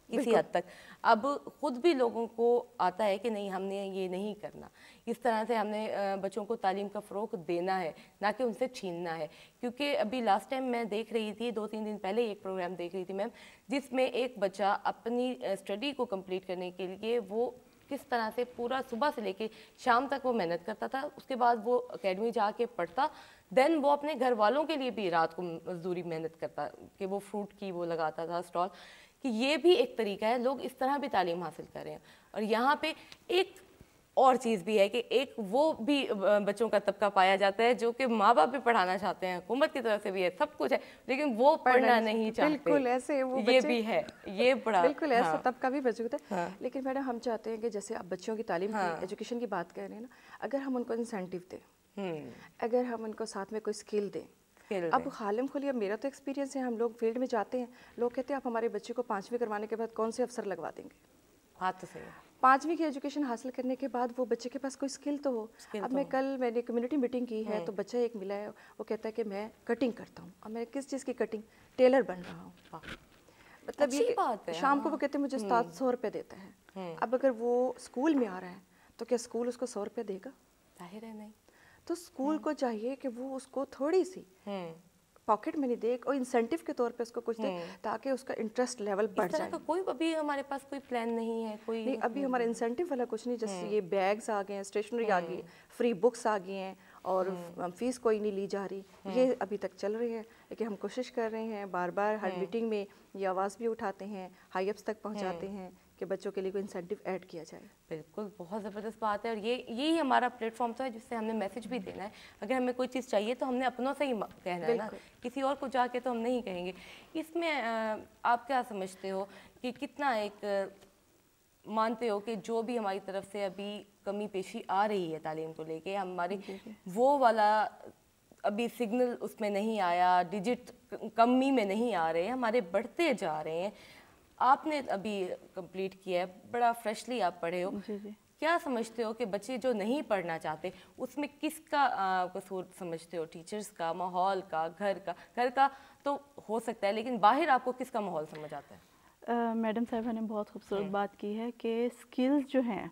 کسی حد تک. اب خود بھی لوگوں کو آتا ہے کہ نہیں ہم نے یہ نہیں کرنا. اس طرح سے ہم نے بچوں کو تعلیم کا فروغ دینا ہے, نہ کہ ان سے چھیننا ہے. کیونکہ ابھی لاسٹ ٹائم میں دیکھ رہی تھی, دو تین دن پہلے ایک پروگرام دیکھ رہی تھی میم, جس میں ایک بچہ اپنی اسٹڈی کو کمپلیٹ کرنے کے لیے وہ کس طرح سے پورا صبح سے لے کے شام تک وہ محنت کرتا تھا, اس کے بعد وہ اکیڈمی جا کے پڑھتا, دین وہ اپنے گھر والوں کے لیے بھی رات کو مزدوری محنت کرتا کہ وہ فروٹ کی وہ لگاتا تھا اسٹال. کہ یہ بھی ایک طریقہ ہے, لوگ اس طرح بھی تعلیم حاصل کر رہے ہیں. اور یہاں پہ ایک اور چیز بھی ہے کہ ایک وہ بھی بچوں کا طبقہ پایا جاتا ہے جو کہ ماں باپ بھی پڑھانا چاہتے ہیں, حکومت کی طرف سے بھی ہے, سب کچھ ہے, لیکن وہ پڑھنا نہیں چاہتے. بالکل ایسے وہ یہ بھی ہے, یہ بڑا بالکل ایسا طبقہ بھی موجود ہے. لیکن میڈم ہم چاہتے ہیں کہ جیسے آپ بچوں کی تعلیم کی ایجوکیشن کی بات کر رہے ہیں نا, اگر ہم ان کو انسینٹیو دیں, اگر ہم ان کو ساتھ میں کوئی اسکل دیں. اب خالم کھولیے, میرا تو ایکسپیرینس ہے, ہم لوگ فیلڈ میں جاتے ہیں, لوگ کہتے ہیں آپ ہمارے بچے کو پانچویں کروانے کے بعد کون سے افسر لگوا دیں گے. بات تو صحیح ہے. پانچویں کی ایجوکیشن حاصل کرنے کے بعد وہ بچے کے پاس کوئی اسکل تو ہو. اب میں کل میں نے کمیونٹی میٹنگ کی ہے تو بچہ ایک ملا ہے, وہ کہتا ہے کہ میں کٹنگ کرتا ہوں. اب میں کس چیز کی کٹنگ, ٹیلر بن رہا ہوں. مطلب یہ شام کو وہ کہتے ہیں مجھے استاد سو روپے دیتا ہے. اب اگر وہ اسکول میں آ رہا ہے تو کیا اسکول اس کو سو روپے دے گا؟ ظاہر ہے نہیں. تو اسکول کو چاہیے کہ وہ اس کو تھوڑی سی پاکٹ منی دے اور انسینٹیو کے طور پہ اس کو کچھ دے تاکہ اس کا انٹرسٹ لیول بڑھ جائے. کوئی ابھی ہمارے پاس کوئی پلان نہیں ہے, کوئی نہیں ابھی ہمارا انسینٹیو والا کچھ نہیں. جیسے یہ بیگز آ گئے ہیں, اسٹیشنری آ گئی ہے, فری بکس آ گئی ہیں, اور فیس کوئی نہیں لی جا رہی, یہ ابھی تک چل رہی ہے. لیکن ہم کوشش کر رہے ہیں, بار بار ہر میٹنگ میں یہ آواز بھی اٹھاتے ہیں, ہائی اپس تک پہنچاتے ہیں کہ بچوں کے لیے کوئی انسینٹیو ایڈ کیا جائے. بالکل بہت زبردست بات ہے, اور یہ یہی ہمارا پلیٹ فارم تو ہے جس سے ہم نے میسج بھی دینا ہے. اگر ہمیں کوئی چیز چاہیے تو ہم نے اپنوں سے ہی کہنا ہے نا, کسی اور کو جا کے تو ہم نہیں کہیں گے. اس میں آپ کیا سمجھتے ہو کہ کتنا ایک مانتے ہو کہ جو بھی ہماری طرف سے ابھی کمی پیشی آ رہی ہے تعلیم کو لے کے, ہماری وہ والا ابھی سگنل اس میں نہیں آیا, ڈیجٹ کمی میں نہیں آ رہے ہیں, ہمارے بڑھتے جا رہے ہیں. آپ نے ابھی کمپلیٹ کیا ہے, بڑا فریشلی آپ پڑھے ہو, کیا سمجھتے ہو کہ بچے جو نہیں پڑھنا چاہتے اس میں کس کا قصور سمجھتے ہو؟ ٹیچرز کا, ماحول کا, گھر کا؟ گھر کا تو ہو سکتا ہے, لیکن باہر آپ کو کس کا ماحول سمجھ آتا ہے؟ میڈم صاحبہ نے بہت خوبصورت بات کی ہے کہ اسکلز جو ہیں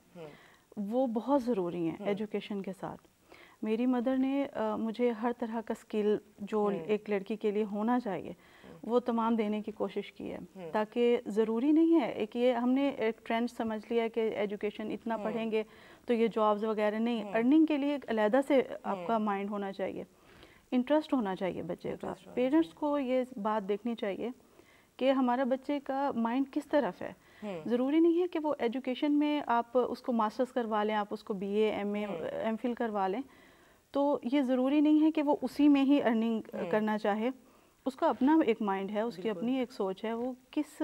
وہ بہت ضروری ہیں ایجوکیشن کے ساتھ. میری مدر نے مجھے ہر طرح کا اسکل جو ایک لڑکی کے لیے ہونا چاہیے وہ تمام دینے کی کوشش کی ہے, تاکہ ضروری نہیں ہے ایک یہ ہم نے ایک ٹرینڈ سمجھ لیا کہ ایجوکیشن اتنا پڑھیں گے تو یہ جابز وغیرہ نہیں. ارننگ کے لیے ایک علیحدہ سے آپ کا مائنڈ ہونا چاہیے, انٹرسٹ ہونا چاہیے بچے کا. پیرنٹس کو یہ بات دیکھنی چاہیے کہ ہمارا بچے کا مائنڈ کس طرف ہے. ضروری نہیں ہے کہ وہ ایجوکیشن میں آپ اس کو ماسٹرز کروا لیں, آپ اس کو B A M A M Phil کروا لیں, تو یہ ضروری نہیں ہے کہ وہ اسی میں ہی ارننگ کرنا چاہے. اس کا اپنا ایک مائنڈ ہے, اس کی اپنی ایک سوچ ہے, وہ کس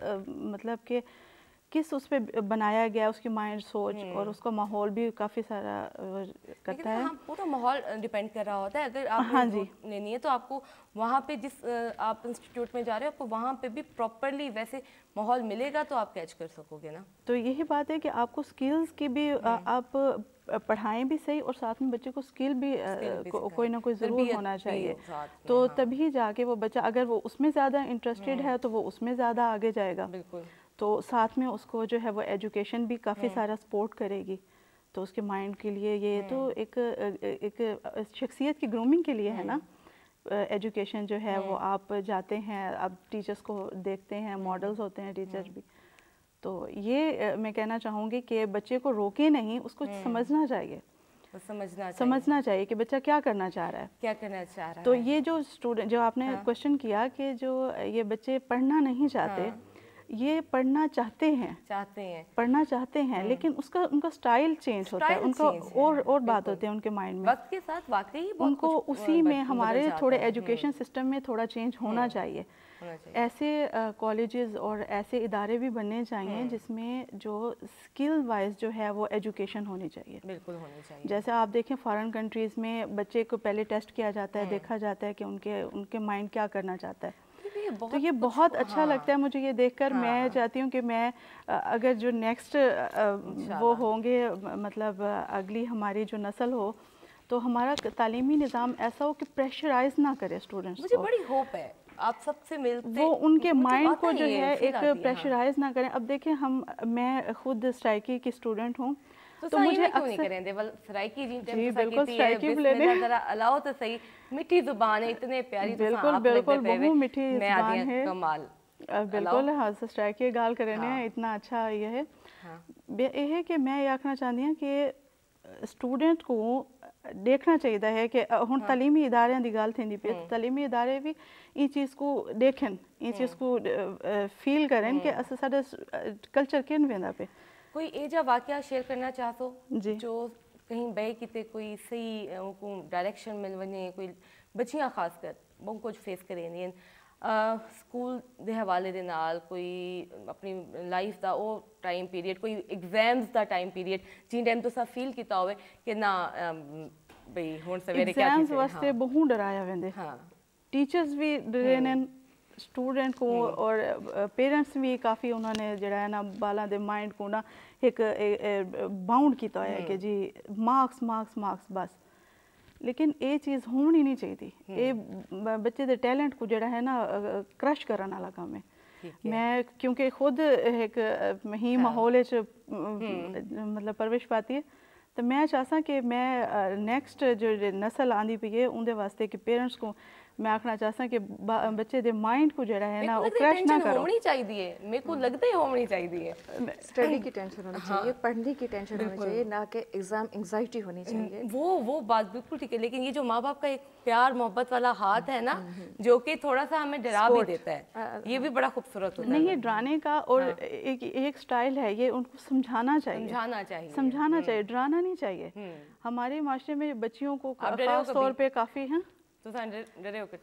مطلب کہ کس اس پہ بنایا گیا, اس کی مائنڈ سوچ اور اس کا ماحول بھی کافی سارا کرتا ہے. پورا ماحول ڈیپینڈ کر رہا ہوتا ہے. اگر آپ لینی ہے تو آپ کو وہاں پہ جس آپ انسٹیٹیوٹ میں جا رہے ہو آپ کو وہاں پہ بھی پراپرلی ویسے ماحول ملے گا تو آپ کیچ کر سکو گے نا. تو یہی بات ہے کہ آپ کو اسکلز کی بھی آپ پڑھائیں بھی صحیح اور ساتھ میں بچے کو اسکل بھی کوئی نہ کوئی ضرور ہونا چاہیے, تو تبھی جا کے وہ بچہ اگر وہ اس میں زیادہ انٹرسٹیڈ ہے تو وہ اس میں زیادہ آگے جائے گا. بالکل. تو ساتھ میں اس کو جو ہے وہ ایجوکیشن بھی کافی سارا سپورٹ کرے گی, تو اس کے مائنڈ کے لیے یہ تو ایک ایک شخصیت کی گرومنگ کے لیے ہے نا. ایجوکیشن جو ہے وہ آپ جاتے ہیں, اب ٹیچرس کو دیکھتے ہیں, ماڈلز ہوتے ہیں ٹیچر بھی, تو یہ میں کہنا چاہوں گی کہ بچے کو روکے نہیں, اس کو سمجھنا چاہیے, سمجھنا سمجھنا چاہیے کہ بچہ کیا کرنا چاہ رہا ہے, کیا کرنا چاہ رہا ہے. تو یہ جو اسٹوڈنٹ جو آپ نے کوشچن کیا کہ جو یہ بچے پڑھنا نہیں چاہتے, یہ پڑھنا چاہتے ہیں چاہتے ہیں پڑھنا چاہتے ہیں لیکن اس کا ان کا سٹائل چینج ہوتا ہے, ان کا اور اور بات ہوتے ہیں ان کے مائنڈ میں. وقت کے ساتھ واقعی ان کو اسی میں ہمارے تھوڑے ایجوکیشن سسٹم میں تھوڑا چینج ہونا چاہیے. ایسے کالجز اور ایسے ادارے بھی بننے چاہیے جس میں جو اسکل وائز جو ہے وہ ایجوکیشن ہونی چاہیے. بالکل ہونی چاہیے. جیسے آپ دیکھیں فارن کنٹریز میں بچے کو پہلے ٹیسٹ کیا جاتا ہے, دیکھا جاتا ہے کہ ان کے ان کے مائنڈ کیا کرنا چاہتا ہے. تو یہ بہت اچھا لگتا ہے مجھے یہ دیکھ کر. میں چاہتی ہوں کہ میں اگر جو نیکسٹ وہ ہوں گے, مطلب اگلی ہماری جو نسل ہو, تو ہمارا تعلیمی نظام ایسا ہو کہ پریشرائز نہ کرے اسٹوڈنٹس کو. مجھے بڑی ہوپ ہے آپ سب سے ملتے وہ ان کے مائنڈ کو جو ہے ایک پریشرائز نہ کریں. اب دیکھیں ہم میں خود سٹرائکی کی اسٹوڈنٹ ہوں تو مجھے کیوں نہیں کریں دے ول سرائکی جی جی بالکل سٹرائکی بھی لینے ذرا الاؤ تو صحیح. میٹھی زبان ہے اتنے پیاری بالکل بالکل بہت میٹھی زبان ہے کمال بالکل. ہاں سٹرائکی گال کرنے ہیں اتنا اچھا یہ ہے. یہ ہے کہ میں یہ آکھنا چاہتی ہوں کہ اسٹوڈنٹ کو دیکھنا چاہیے ہے کہ ہن تعلیمی ادارے دی گل تھیندی پئی تعلیمی ادارے بھی یہ چیز کو دیکھیں یہ چیز کو فیل کریں کہ ساڈا کلچر کن ویندا پہ. کوئی اے جا واقعہ شیئر کرنا چاہتو جی جو کہیں بے کتے کوئی صحیح کو ڈائریکشن مل ونے کوئی بچیاں خاص کر بہت کچھ فیس کریں دین سکول دے حوالے دے نال کوئی اپنی لائف دا او ٹائم پیریڈ کوئی ایگزامز دا ٹائم پیریڈ جن ٹائم تو سا فیل کیتا ہوئے کہ نہ بھئی ہن سویرے کیا ایگزامز واسطے بہت ڈرایا ویندے. ہاں ٹیچرز بھی ڈرے نے اسٹوڈنٹ کو اور پیرنٹس بھی کافی انہوں نے جڑا ہے نا بالاں دے مائنڈ کو نا ایک باؤنڈ کیتا ہے کہ جی مارکس مارکس مارکس بس. لیکن یہ چیز ہونی نہیں چاہیے. یہ بچے دے ٹیلنٹ کو جڑا ہے نا کرش کرنے والا کام ہے. میں کیونکہ خود ایک ہی ماحول مطلب پرورش پاتی ہے تو میں چاہتا کہ میں نیکسٹ جو نسل آندی پئی ہے اندے واسطے کہ پیرنٹس کو میں آکھنا چاہتا کہ بچے دے مائنڈ کو جڑا ہے نا وہ کریش نہ کرو. ہونی چاہیے میرے کو لگتا ہے ہونی چاہیے. اسٹڈی کی ٹینشن ہونی چاہیے پڑھنے کی ٹینشن ہونی چاہیے نہ کہ ایگزام انگزائٹی ہونی چاہیے. وہ وہ بات بالکل ٹھیک ہے لیکن یہ جو ماں باپ کا ایک پیار محبت والا ہاتھ ہے نا جو کہ تھوڑا سا ہمیں ڈرا بھی دیتا ہے یہ بھی بڑا خوبصورت ہوتا ہے. نہیں یہ ڈرانے کا اور ایک سٹائل ہے یہ ان کو سمجھانا چاہیے سمجھانا چاہیے سمجھانا چاہیے ڈرانا نہیں چاہیے. ہمارے معاشرے میں بچیوں کو خاص طور پہ کافی ہیں تو ڈرے ہو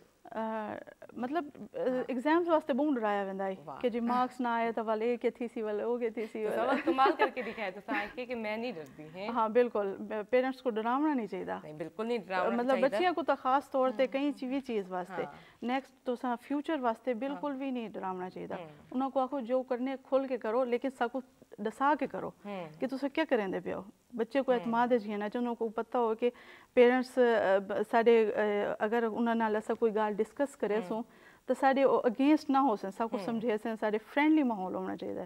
مطلب ایگزامز واسطے بہت ڈرایا ویندا ہے کہ جی مارکس نہ آئے تو والے کہ تھی سی والے ہو گئے تھی سی والے کمال کر کے دکھایا تو سائیں کہ میں نہیں ڈرتی ہیں. ہاں بالکل پیرنٹس کو ڈراونا نہیں چاہیے. نہیں بالکل نہیں ڈراونا مطلب بچیاں کو تو خاص طور تے کئی چیز چیز واسطے نیکسٹ تو سا فیوچر واسطے بالکل بھی نہیں ڈراونا چاہیے. انہوں کو آخو جو کرنے کھول کے کرو لیکن سب کو دسا کے کرو کہ تسا کیا کریں دے پیو. بچے کو اعتماد ہے جینا چاہیے انہوں کو پتہ ہو کہ پیرنٹس سارے اگر انہوں نے ایسا کوئی گال ڈسکس کرے سو تو سارے اگینسٹ نہ ہو سن سب کو سمجھے سن سارے فرینڈلی ماحول ہونا چاہیے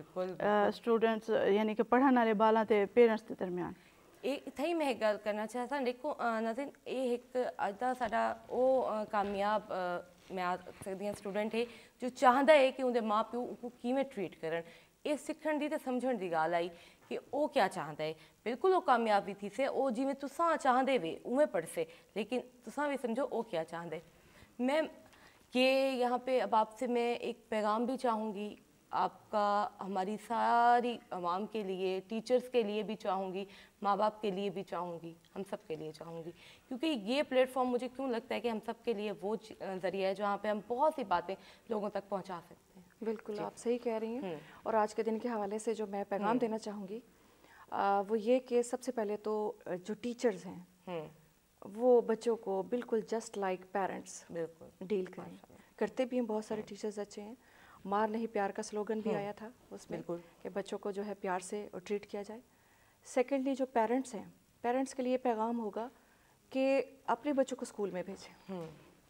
اسٹوڈنٹس یعنی کہ پڑھن والے بالاں تے پیرنٹس کے درمیان. اتنا ہی میں گل کرنا چاہتا دیکھو ناظرین یہ ایک اج دا ساڈا او کامیاب میں آ سکتی ہوں اسٹوڈنٹ ہے جو چاہتا ہے کہ اندر ماں پیو کو کیویں ٹریٹ کرن. یہ سیکھن دی تے سمجھن دی گل آئی کہ وہ کیا چاہتا ہے. بالکل وہ کامیاب بھی تھی سے وہ جی تساں چاہتے وے اویں پڑھ سے لیکن تساں بھی سمجھو وہ کیا چاہتے. میں یہ یہاں پہ اب آپ سے میں ایک پیغام بھی چاہوں گی آپ کا ہماری ساری عوام کے لیے ٹیچرز کے لیے بھی چاہوں گی ماں باپ کے لیے بھی چاہوں گی ہم سب کے لیے چاہوں گی کیونکہ یہ پلیٹ فارم مجھے کیوں لگتا ہے کہ ہم سب کے لیے وہ ذریعہ ہے جہاں پہ ہم بہت سی باتیں لوگوں تک پہنچا سکتے ہیں. بالکل آپ صحیح کہہ رہی ہیں. اور آج کے دن کے حوالے سے جو میں پیغام دینا چاہوں گی وہ یہ کہ سب سے پہلے تو جو ٹیچرز ہیں وہ بچوں کو بالکل جسٹ لائک پیرنٹس بالکل ڈیل کریں. کرتے بھی ہیں بہت سارے ٹیچرز اچھے ہیں. مار نہیں پیار کا سلوگن بھی آیا تھا اس میں کہ بچوں کو جو ہے پیار سے ٹریٹ کیا جائے. سیکنڈلی جو پیرنٹس ہیں پیرنٹس کے لیے پیغام ہوگا کہ اپنے بچوں کو اسکول میں بھیجیں.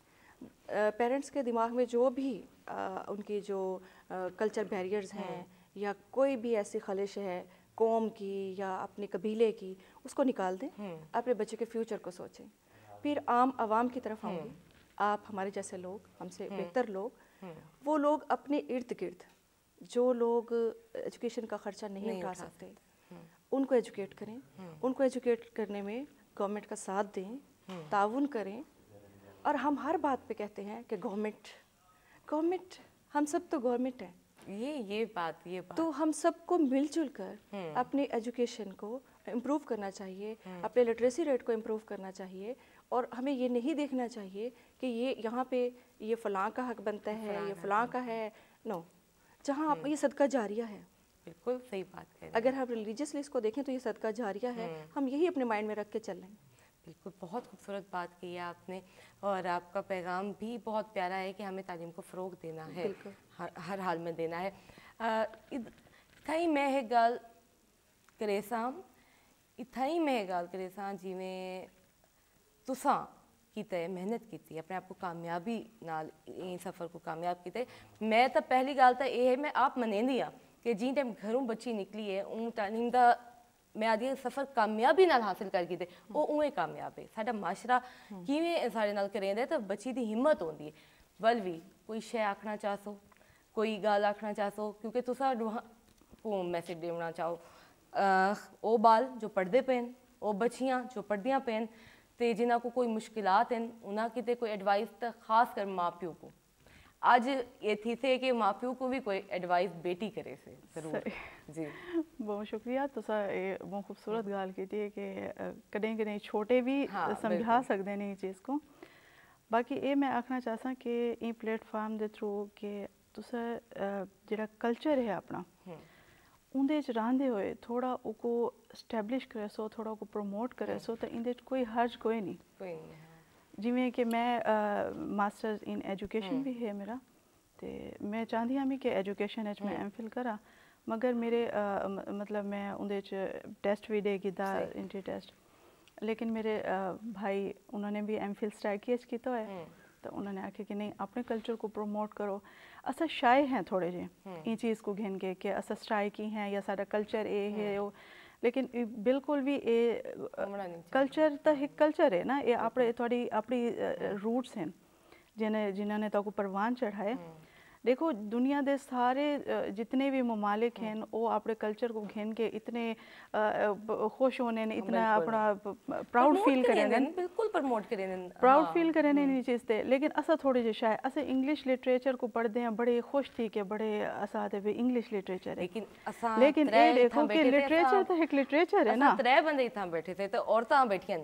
پیرنٹس کے دماغ میں جو بھی ان کی جو کلچر بیریئرز ہیں یا کوئی بھی ایسی خلش ہے قوم کی یا اپنے قبیلے کی اس کو نکال دیں. اپنے بچے کے فیوچر کو سوچیں. پھر عام عوام کی طرف آؤں گی. آپ ہمارے جیسے لوگ ہم سے بہتر لوگ وہ لوگ اپنے ارد گرد جو لوگ ایجوکیشن کا خرچہ نہیں اٹھا سکتے ان کو ایجوکیٹ کریں. ان کو ایجوکیٹ کرنے میں گورنمنٹ کا ساتھ دیں تعاون کریں. اور ہم ہر بات پہ کہتے ہیں کہ گورنمنٹ گورنمنٹ ہم سب تو گورنمنٹ ہیں. یہ یہ بات یہ بات تو ہم سب کو مل جل کر اپنی ایجوکیشن کو امپروو کرنا چاہیے اپنے لٹریسی ریٹ کو امپروو کرنا چاہیے. اور ہمیں یہ نہیں دیکھنا چاہیے کہ یہ یہاں پہ یہ فلاں کا حق بنتا ہے یہ فلاں کا ہے. نو جہاں آپ یہ صدقہ جاریہ ہے. بالکل صحیح بات ہے. اگر ہم ریلیجیسلی اس کو دیکھیں تو یہ صدقہ جاریہ ہے. ہم یہی اپنے مائنڈ میں رکھ کے چل رہے ہیں. بالکل بہت خوبصورت بات کی ہے آپ نے اور آپ کا پیغام بھی بہت پیارا ہے کہ ہمیں تعلیم کو فروغ دینا ہے ہر حال میں دینا ہے. اتھائی میں ہے گل کرے ساں اتھائی میں ہے گل کرے ساں جی میں تساں ਕੀਤਾ ਹੈ, ਮਿਹਨਤ ਕੀਤੀ ਹੈ, ਆਪਣੇ ਆਪ को कामयाबी ਨਾਲ ਇਹ ਸਫ਼ਰ को कामयाब ਕੀਤਾ ਹੈ। ਮੈਂ ਤਾਂ ਪਹਿਲੀ ਗੱਲ ਤਾਂ ਇਹ ਹੈ, ਮੈਂ ਆਪ ਮੰਨਦੀ ਹਾਂ ਕਿ ਜਿਸ ਟਾਈਮ ਘਰੋਂ ਬੱਚੀ ਨਿਕਲੀ ਹੈ ਉਹ ਤਾਲੀਮ ਦਾ ਮੈਂ ਆਦੀ ਸਫ਼ਰ ਕਾਮਯਾਬੀ ਨਾਲ ਹਾਸਿਲ ਕਰ ਕੀਤੇ ਉਹ ਉਵੇਂ ਕਾਮਯਾਬ ਹੈ। ਸਾਡਾ ਮਾਸ਼ਰਾ ਕਿਵੇਂ ਸਾਡੇ ਨਾਲ ਕਰੇਂਦਾ ਤਾਂ ਬੱਚੀ ਦੀ ਹਿੰਮਤ ਹੁੰਦੀ ਹੈ। ਵੱਲ ਵੀ ਕੋਈ ਸ਼ੈ ਆਖਣਾ ਚਾਹੋ, ਕੋਈ ਗੱਲ ਆਖਣਾ ਚਾਹੋ, ਕਿਉਂਕਿ ਤੁਸੀਂ को मैसेज देना चाहो ਉਹ ਬਾਲ ਜੋ ਪੜ੍ਹਦੇ ਪੈਣ, ਉਹ ਬੱਚੀਆਂ ਜੋ ਪੜ੍ਹਦੀਆਂ ਪੈਣ ਤੇ ਜਿਨ੍ਹਾਂ ਕੋ ਕੋਈ ਮੁਸ਼ਕਿਲਾਤ ਹਨ ਉਹਨਾਂ ਕਿਤੇ ਕੋਈ ਐਡਵਾਈਸ ਤਾਂ ਖਾਸ ਕਰ ਮਾਂ ਪਿਓ को आज ये थी थे कि माँ प्यो को भी कोई एडवाइस बेटी करे से जरूर जी बहुत शुक्रिया तुसा ये बहुत खूबसूरत गाल की थी कि कदें कदें छोटे भी हाँ, समझा सकते हैं इस चीज़ को। बाकी ये मैं आखना चाहता कि ये प्लेटफार्म के थ्रू कि तुसा जिहड़ा कल्चर है अपना उंदे च रहिंदे होए थोड़ा उको स्टैबलिश करे सो, थोड़ा उको प्रमोट करे सो तो इंदे च कोई हर्ज कोई नहीं कोई नहीं। जिमें कि मैं मास्टर्स इन एजुकेशन भी है मेरा तो मैं चाहती हाँ कि एजुकेशन में एम फिल करा मगर मेरे uh, मतलब मैं उंदे च टेस्ट भी दे कीता इंट्री टेस्ट, लेकिन मेरे uh, भाई उन्होंने भी एम फिल स्ट्राइकी किया है तो उन्होंने आखे कि नहीं अपने कल्चर को प्रमोट करो। असा शाये हैं थोड़े जे ये चीज़ को घिन के कि असा स्ट्राइकी हैं या सारा कल्चर ये है वो, लेकिन बिल्कुल भी ये कल्चर तो एक कल्चर है ना, ये अपने थोड़ी अपनी रूट्स हैं जिन्हें जिन्होंने तो को परवान चढ़ाए। देखो दुनिया के सारे जितने भी ममालिक हैं वो अपने कल्चर को घिन के इतने खुश होने ने इतना अपना प्राउड फील करें, बिल्कुल प्रमोट करें, प्राउड फील करें नहीं चीज़ थे। लेकिन असा थोड़े जे शायद असे इंग्लिश लिटरेचर को पढ़ते हैं बड़े खुश थी कि बड़े असा आते भी इंग्लिश लिटरेचर है, लेकिन असा लेकिन ये देखो कि लिटरेचर तो एक लिटरेचर है ना। त्रै बंदे इतना बैठे थे तो औरतां बैठियां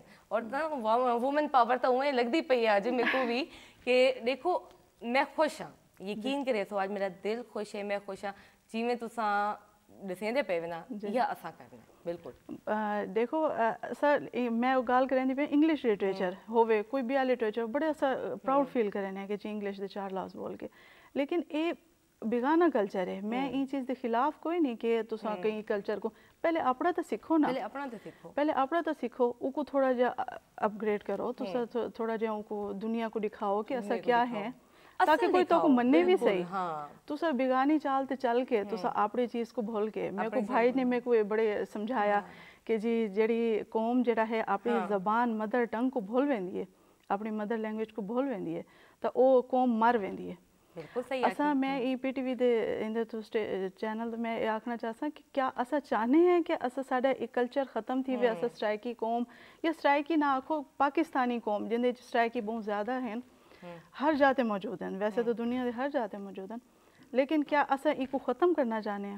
औरतां वुमेन पावर तो उवें लगदी पई है अज मेरे को भी कि देखो मैं खुश हाँ, यकीन करे सो आज मेरा दिल खुश है, मैं खुश हाँ जिवें तुसां दसेंदे पे ना या असा करना बिल्कुल। देखो सर मैं गल करें पे इंग्लिश लिटरेचर होवे कोई भी लिटरेचर बड़े असा प्राउड फील करें कि जी इंग्लिश दे चार लफ्ज़ बोल के, लेकिन ये बेगाना कल्चर है। मैं ये चीज़ के खिलाफ कोई नहीं कि तुसा कहीं कल्चर को पहले अपना तो सीखो ना, पहले अपना तो सीखो, पहले अपना तो सीखो, उनको थोड़ा जा अपग्रेड करो, तुसा थोड़ा जा उनको दुनिया को दिखाओ कि ऐसा क्या है ताकि कोई तो को मनने भी सही। हाँ। तुसा बिगानी चाल ते चल के तुसा अपनी चीज़ को भूल के मेरे को भाई ने मेरे को बड़े समझाया कि जी जेड़ी कौम जेड़ा है अपनी ज़बान मदर टंग को भूल वेंदी है, अपनी मदर लैंग्वेज को भूल वेंदी है तो वो कौम मर वेंदी है। बिल्कुल सही। असा मैं ई पी टी वी दे इंदे तो चैनल मैं ये आखना चाहता कि क्या असा चाहने हैं कि असा साडा एक कल्चर ख़त्म थी वे असा स्ट्राइकी कौम या स्ट्राइकी ना आखो पाकिस्तानी कौम जिंदे स्ट्राइकी बहुत ज़्यादा हैं, हर जाते मौजूद हैं, वैसे तो दुनिया के हर जाते मौजूद हैं, लेकिन क्या असा इको ख़त्म करना चाहने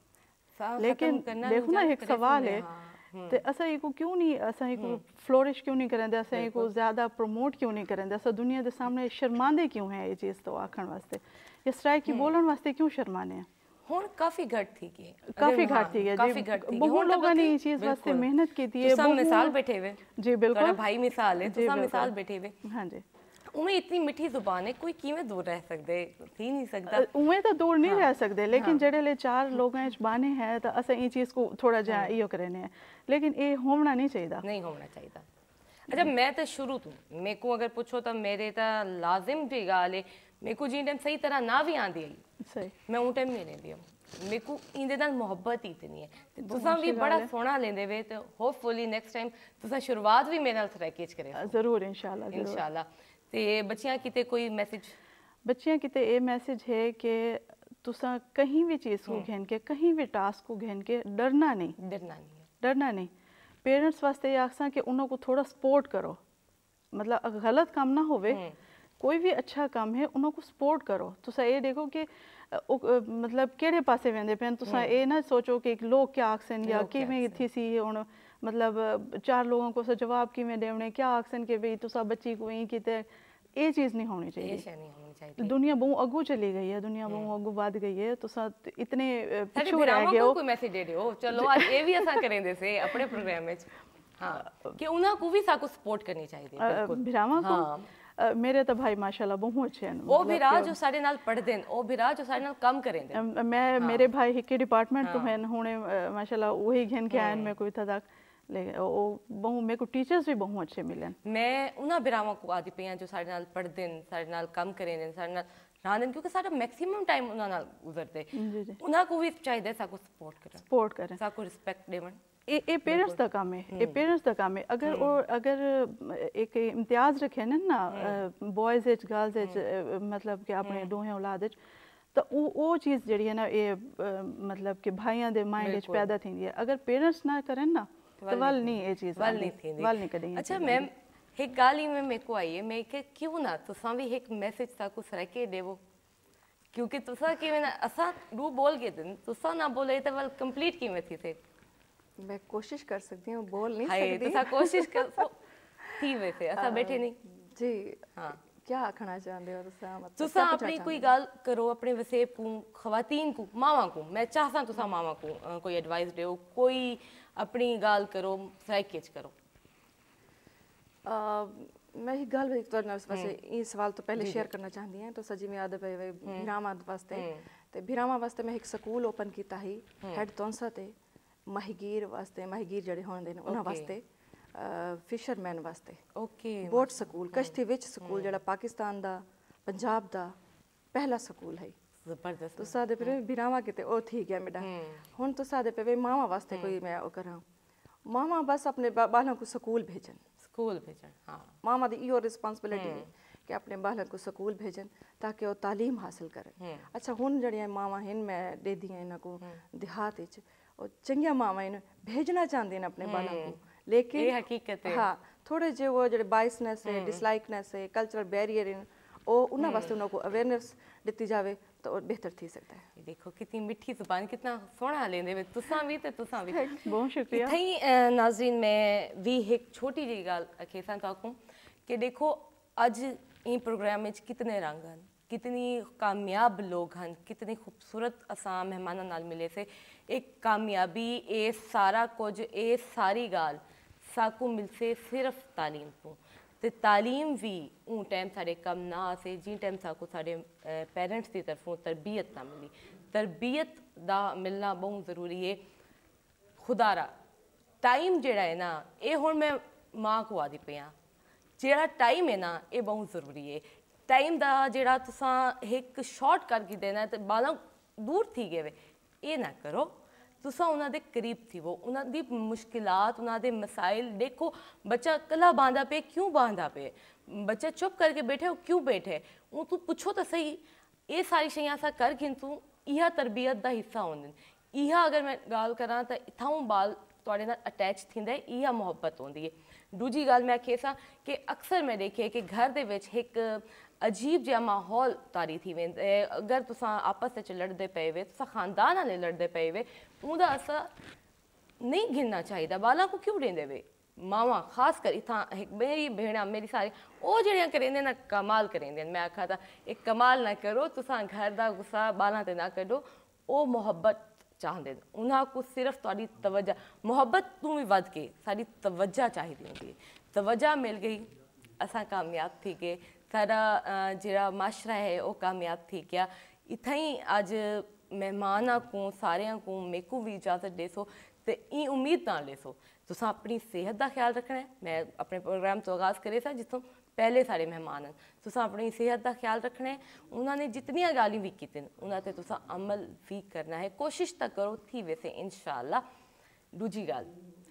हैं। लेकिन देखो ना एक सवाल है तो असा इको क्यों नहीं असा इको फ्लोरिश क्यों नहीं करें, असा इको ज़्यादा प्रमोट क्यों नहीं करें, असा दुनिया के सामने शर्मांदे क्यों हैं ये चीज़ तो आखण वास्ते या स्ट्राइक की बोलन वास्ते क्यों शर्माने हैं। हुण काफ़ी घट थी कि काफ़ी घट थी है काफ़ी घट थी बहुत लोगों ने ये चीज़ वास्ते मेहनत की थी है। तुम मिसाल बैठे हुए जी बिल्कुल भाई मिसाल है तुम मिसाल बैठे हुए। हाँ जी उमें इतनी मिठी जुबान है कोई किवें दूर रह सकते थी नहीं सकता, उमें तो दूर नहीं रह सकते, लेकिन जेड़े ले चार लोग हैं बाने हैं तो असा ये चीज़ को थोड़ा जा इयो करने हैं, लेकिन ये होना नहीं चाहिए नहीं होना चाहिए। अच्छा मैं तो शुरू तो मेरे को अगर पूछो तो मेरे तो लाजिम भी गाल है मेरे को जी टाइम सही तरह ना भी आती आई सही मैं उन टाइम नहीं लेंदी मेरे को इंदे नाल मोहब्बत ही इतनी है तुसा भी बड़ा सोहना लेंदे वे तो होपफुली नेक्स्ट टाइम तुसा शुरुआत भी मेरे नाल सरकेज करे जरूर इंशाल्लाह इंशाल्लाह। ते बच्चियां किते कोई मैसेज बच्चियां किते ये मैसेज है कि तुसा कहीं भी चीज़ को घेन के कहीं भी टास्क को घेन के डरना नहीं डरना नहीं डरना नहीं। पेरेंट्स वास्ते ये आखसा कि उन्हों को थोड़ा सपोर्ट करो, मतलब गलत काम ना होवे कोई भी अच्छा काम है उन्हों को सपोर्ट करो। तुसा ये देखो कि मतलब केड़े पासे वेंदे पे तुसा ये ना सोचो कि लोग क्या आखसन या किवें थी सी हुण मतलब चार लोगों को जवाब किवें देवने क्या आखसन कि भाई तुसा बच्ची को ही किते ये चीज़ नहीं होनी चाहिए। नहीं होनी चाहिए। दुनिया बहुत अगू चली गई है, दुनिया बहुत अगू बढ़ गई है, तुसा इतने पिछू रह गए हो। कोई मैसेज दे दियो चलो आज ये भी असा करेंदे से अपने प्रोग्राम में हां कि उन्हां को भी साको सपोर्ट करनी चाहिए बिल्कुल भिरावां को Uh, मेरे तो भाई माशाल्लाह बहुत अच्छे हैं। ओ भिरा जो साडे नाल पढ़दे न ओ भिरा जो साडे नाल काम करेंदे मैं हाँ। मेरे भाई हिके डिपार्टमेंट हाँ। तो हैं हुणे माशाल्लाह वही घेन के आए मैं कोई था तक लेकिन ਉਹ ਬਹੁਤ ਮੇਰੇ ਕੋ ਟੀਚਰਸ ਵੀ ਬਹੁਤ ਅੱਛੇ ਮਿਲੇ। ਮੈਂ ਉਹਨਾਂ ਬਿਰਾਵਾਂ ਕੋ ਆਦੀ ਪਈਆਂ ਜੋ ਸਾਡੇ ਨਾਲ ਪੜ੍ਹਦੇ ਨੇ, ਸਾਡੇ ਨਾਲ ਕੰਮ ਕਰੇ ਨੇ, ਸਾਡੇ ਨਾਲ ਰਹਿੰਦੇ ਨੇ, ਕਿਉਂਕਿ ਸਾਡਾ ਮੈਕਸਿਮਮ ਟਾਈਮ ਉਹਨਾਂ ਨਾਲ ਗੁਜ਼ਰਦੇ। ਉਹਨਾਂ ਕੋ ਵੀ ਚਾਹੀਦਾ ਸਾਨੂੰ ਸਪੋਰਟ ਕਰਨ, ਸਪੋਰਟ ਕਰਨ, ਸਾਨੂੰ ਰਿਸਪੈਕਟ ਦੇਵਣ। ਇਹ ਇਹ ਪੇਰੈਂਟਸ ਦਾ ਕੰਮ ਹੈ, ਇਹ ਪੇਰੈਂਟਸ ਦਾ ਕੰਮ ਹੈ। ਅਗਰ ਉਹ ਅਗਰ ਇੱਕ ਇਮਤਿਆਜ਼ ਰੱਖੇ ਨੇ ਨਾ ਬॉयਜ਼ ਵਿੱਚ ਗਰਲਜ਼ ਵਿੱਚ, ਮਤਲਬ ਕਿ ਆਪਣੇ ਦੋਹੇ ਔਲਾਦ ਵਿੱਚ, ਤਾਂ ਉਹ ਉਹ ਚੀਜ਼ ਜਿਹੜੀ ਹੈ ਨਾ ਇਹ ਮਤਲਬ ਕਿ ਭਾਈਆਂ ਦੇ ਮਾਈਂਡ ਵਿੱਚ ਪੈਦਾ ਥੀਂਦੀ ਹੈ। ਅਗਰ ਪੇਰੈਂਟਸ ਨਾ ਕਰਨ ਨਾ ਤਾਂ ਵੱਲ ਨਹੀਂ ਇਹ ਚੀਜ਼ ਵੱਲ ਨਹੀਂ ਥੀਂਦੀ, ਵੱਲ ਨਹੀਂ ਕਦੇ। ਅੱਛਾ ਮੈਮ ਇੱਕ ਗੱਲ ਹੀ ਮੈਂ ਮੇਰੇ ਕੋ ਆਈ ਹੈ, ਮੈਂ ਕਿ ਕਿਉਂ ਨਾ ਤੁਸਾਂ ਵੀ ਇੱਕ ਮੈਸੇਜ ਸਾਕੂ ਸਰਕੇ ਦੇਵੋ, ਕਿਉਂਕਿ ਤੁਸਾਂ ਕਿਵੇਂ ਨਾ ਅਸਾਂ ਰੂ ਬੋਲ ਕੇ ਦਿਨ ਤੁਸਾਂ ਨਾ ਬੋਲੇ ਤਾਂ ਵੱਲ ਕੰਪਲੀਟ ਕਿਵੇਂ ਥੀ ਸੇ। मैं कोशिश कर सकती हूँ, बोल नहीं हाय सकती। तुसा कोशिश कर सो थी वैसे असा बैठे नहीं जी। हाँ क्या आखना चाहते हो तुसा? मतलब तुसा अपनी कोई गल करो अपने वसेब को, खवातीन को, मावा को। मैं चाहता तुसा मावा को कोई एडवाइस दो, कोई अपनी गल करो, फ्रैकेज करो। मैं ही गल एक तो वैसे ये सवाल तो पहले शेयर करना चाहती हैं। तो सजी में याद है भिरावां वास्ते ते भिरावां वास्ते मैं एक स्कूल ओपन किया ही हैड तौंसा ते माहीगीर वास्ते, माहीगीर जड़े होंदे ने उन्हां वास्ते, फिशरमैन वास्ते ओके बोट स्कूल कश्ती विच स्कूल जड़ा पाकिस्तान दा पंजाब दा पहला स्कूल है। जबरदस्त। तो सादे पे बिरावा किते ओ थी गया मेरा हुन तो सादे पे मावा वास्ते कोई मैं ओ करा मावा बस अपने बालों को स्कूल भेजन, स्कूल भेजन। हाँ मामा दी इहो रिस्पांसिबिलिटी है कि अपने बालों को स्कूल भेजन ताकि वो तालीम हासिल करें। अच्छा हुन जड़ियां मावा हिन मैं दे दियां इन्हां को देहात विच और चंगिया मावा इन भेजना चाहते हैं अपने बालों को, लेकिन ये हकीकत है। हाँ थोड़े जे वो जो बाइसनेस है, डिसलाइकनेस है, कल्चरल बैरियर इन वो उन्होंने वास्ते उन्होंने को अवेयरनेस दी जाए तो और बेहतर थी सकता है। देखो कितनी मिठी जुबान, कितना सोहना लेंदे वे तुसां भी ते तुसां भी। बहुत शुक्रिया। थई नाज़रीन मैं भी एक छोटी जी गल आखेसा ताकूं कि देखो अज इन प्रोग्राम में कितने रंग हैं, कितनी कामयाब लोग हैं, कितने खूबसूरत असां मेहमानां नाल मिले से। एक कामयाबी ये सारा कुछ ये सारी गाल साकू मिलसे सिर्फ तालीम तो ते तालीम भी उन टाइम साढ़े कम ना से जिन टाइम साकू साढ़े पेरेंट्स की तरफों तरबियत ना मिली। तरबियत दा मिलना बहुत ज़रूरी है। खुदारा टाइम जेड़ा है ना ये हुण मैं माँ को आदि पिया जेड़ा टाइम है ना ये बहुत ज़रूरी है। टाइम दा जेड़ा तुसां एक शॉर्ट करके देना है तो बालों दूर थी गए वे ये ना करो। तुसा उन्हां दे करीब थी वो उन्हां दी मुश्किलात उन्हां दे मसाइल देखो। बच्चा कला बांधा पे क्यों बांधा पे, बच्चा चुप करके बैठे हो क्यों बैठे, वो तू पूछो तो सही। ये सारी शैयां असां कर गिन तू इहा तरबियत दा हिस्सा होंदे। इहा अगर मैं गाल करा तो इथां बाल तुहाडे नाल अटैच थींदा है, इहा मुहब्बत होंदी है। दूजी गल मैं आखे सा कि अक्सर मैं देखे कि घर दे विच एक अजीब जिहा माहौल तारी थी वेंदे। अगर तुसां आपस विच लड़दे पे वे, तुसां खानदान वाले लड़दे पे वे, उहदा असर नहीं गिनना चाहिए। बाला को क्यों देंदे वे मावा खास कर इथां एक मेरी भेड़ा मेरी सारी वो जड़ियां करेंदे ना कमाल करेंदे। मैं आखा था एक कमाल ना करो, तुसां घर दा गुस्सा बालां ते ना कढो। वो मुहब्बत चाहते उन्हां को सिर्फ तुहाडी तवज्जा मुहब्बत तू भी वध के साडी तवज्जा चाहिदी होंदी है। तवज्जा मिल गई असां कामयाब थी गए, सारा जिहड़ा माशरा है वो कामयाब थी गया। इत्थां ही अज मेहमानां को सारियां को मेकू भी इजाज़त देसो तो ई उम्मीद ना लेसो तुसां अपनी सेहत का ख्याल रखना है। मैं अपने प्रोग्राम तो आगाज़ करे सा जितों पहले सारे मेहमान हैं, तुसां अपनी सेहत का ख्याल रखना है। उन्होंने जितनियां गाली भी कीतियां उन्होंने तुसां अमल भी करना है। कोशिश तो करो थी वैसे इंशाअल्लाह। दूजी गाल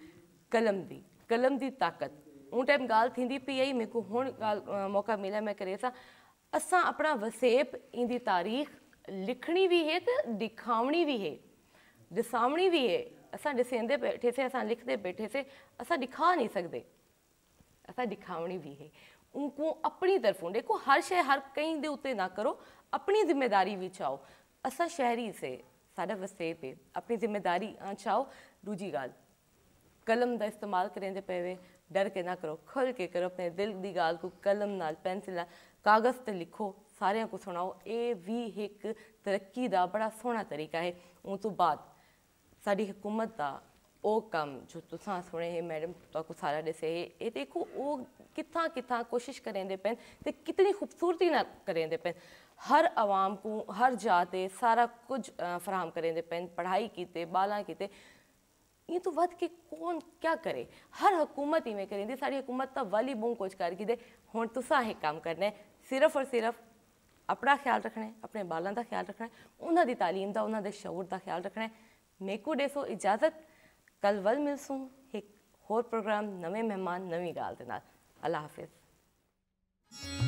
कलम दी कलम दी ताकत उन टाइम गाल थींदी पई आई मेरे को हुण गाल मौका मिला मैं करे सा। असां अपना वसेब इंदी तारीख लिखनी भी है तो दिखावनी भी है, दिसावनी भी है। असां दिसेंदे बैठे से असां लिखते बैठे से असां दिखा नहीं सकते, असां दिखावनी भी है। उनको अपनी तरफों देखो हर शय हर कहीं दे उत्ते ना करो, अपनी जिम्मेदारी भी चाहो। असां शहरी से सारा वसेब है अपनी जिम्मेदारी चाहो। दूजी गाल कलम का इस्तेमाल करेंदे पे वे डर के ना करो, खुल के करो। अपने दिल की गाल को कलम नाल पेंसिल कागज़ ते लिखो, सारियां को सुनाओ। ये भी एक तरक्की का बड़ा सोहना तरीका है। उस तो बाद साड़ी हुकूमत का वो काम जो तुसां सुने है मैडम तो सारा दसे ये देखो वो कितना कितना कोशिश करेंदे पैन ते कितनी खूबसूरती ना करेंदे पैन। हर आवाम को हर जाते सारा कुछ फराहम करेंदे पैन, पढ़ाई कीते बाला कीते। یہ تو ود کے کون کیا کرے, ہر حکومت ہی میں کریں دی, ساری حکومت تو والی بہت کچھ کر کی دے, ہوں تساں ایک کام کرنا ہے, صرف اور صرف اپنا خیال رکھنا ہے, اپنے بالاں دا خیال رکھنا ہے, انہاں دی تعلیم دا, انہاں دے شعور دا خیال رکھنا ہے. میکو دے سو اجازت, کل ول ملسوں ایک ہور پروگرام, نویں مہمان, نویں گال دے نال. اللہ حافظ.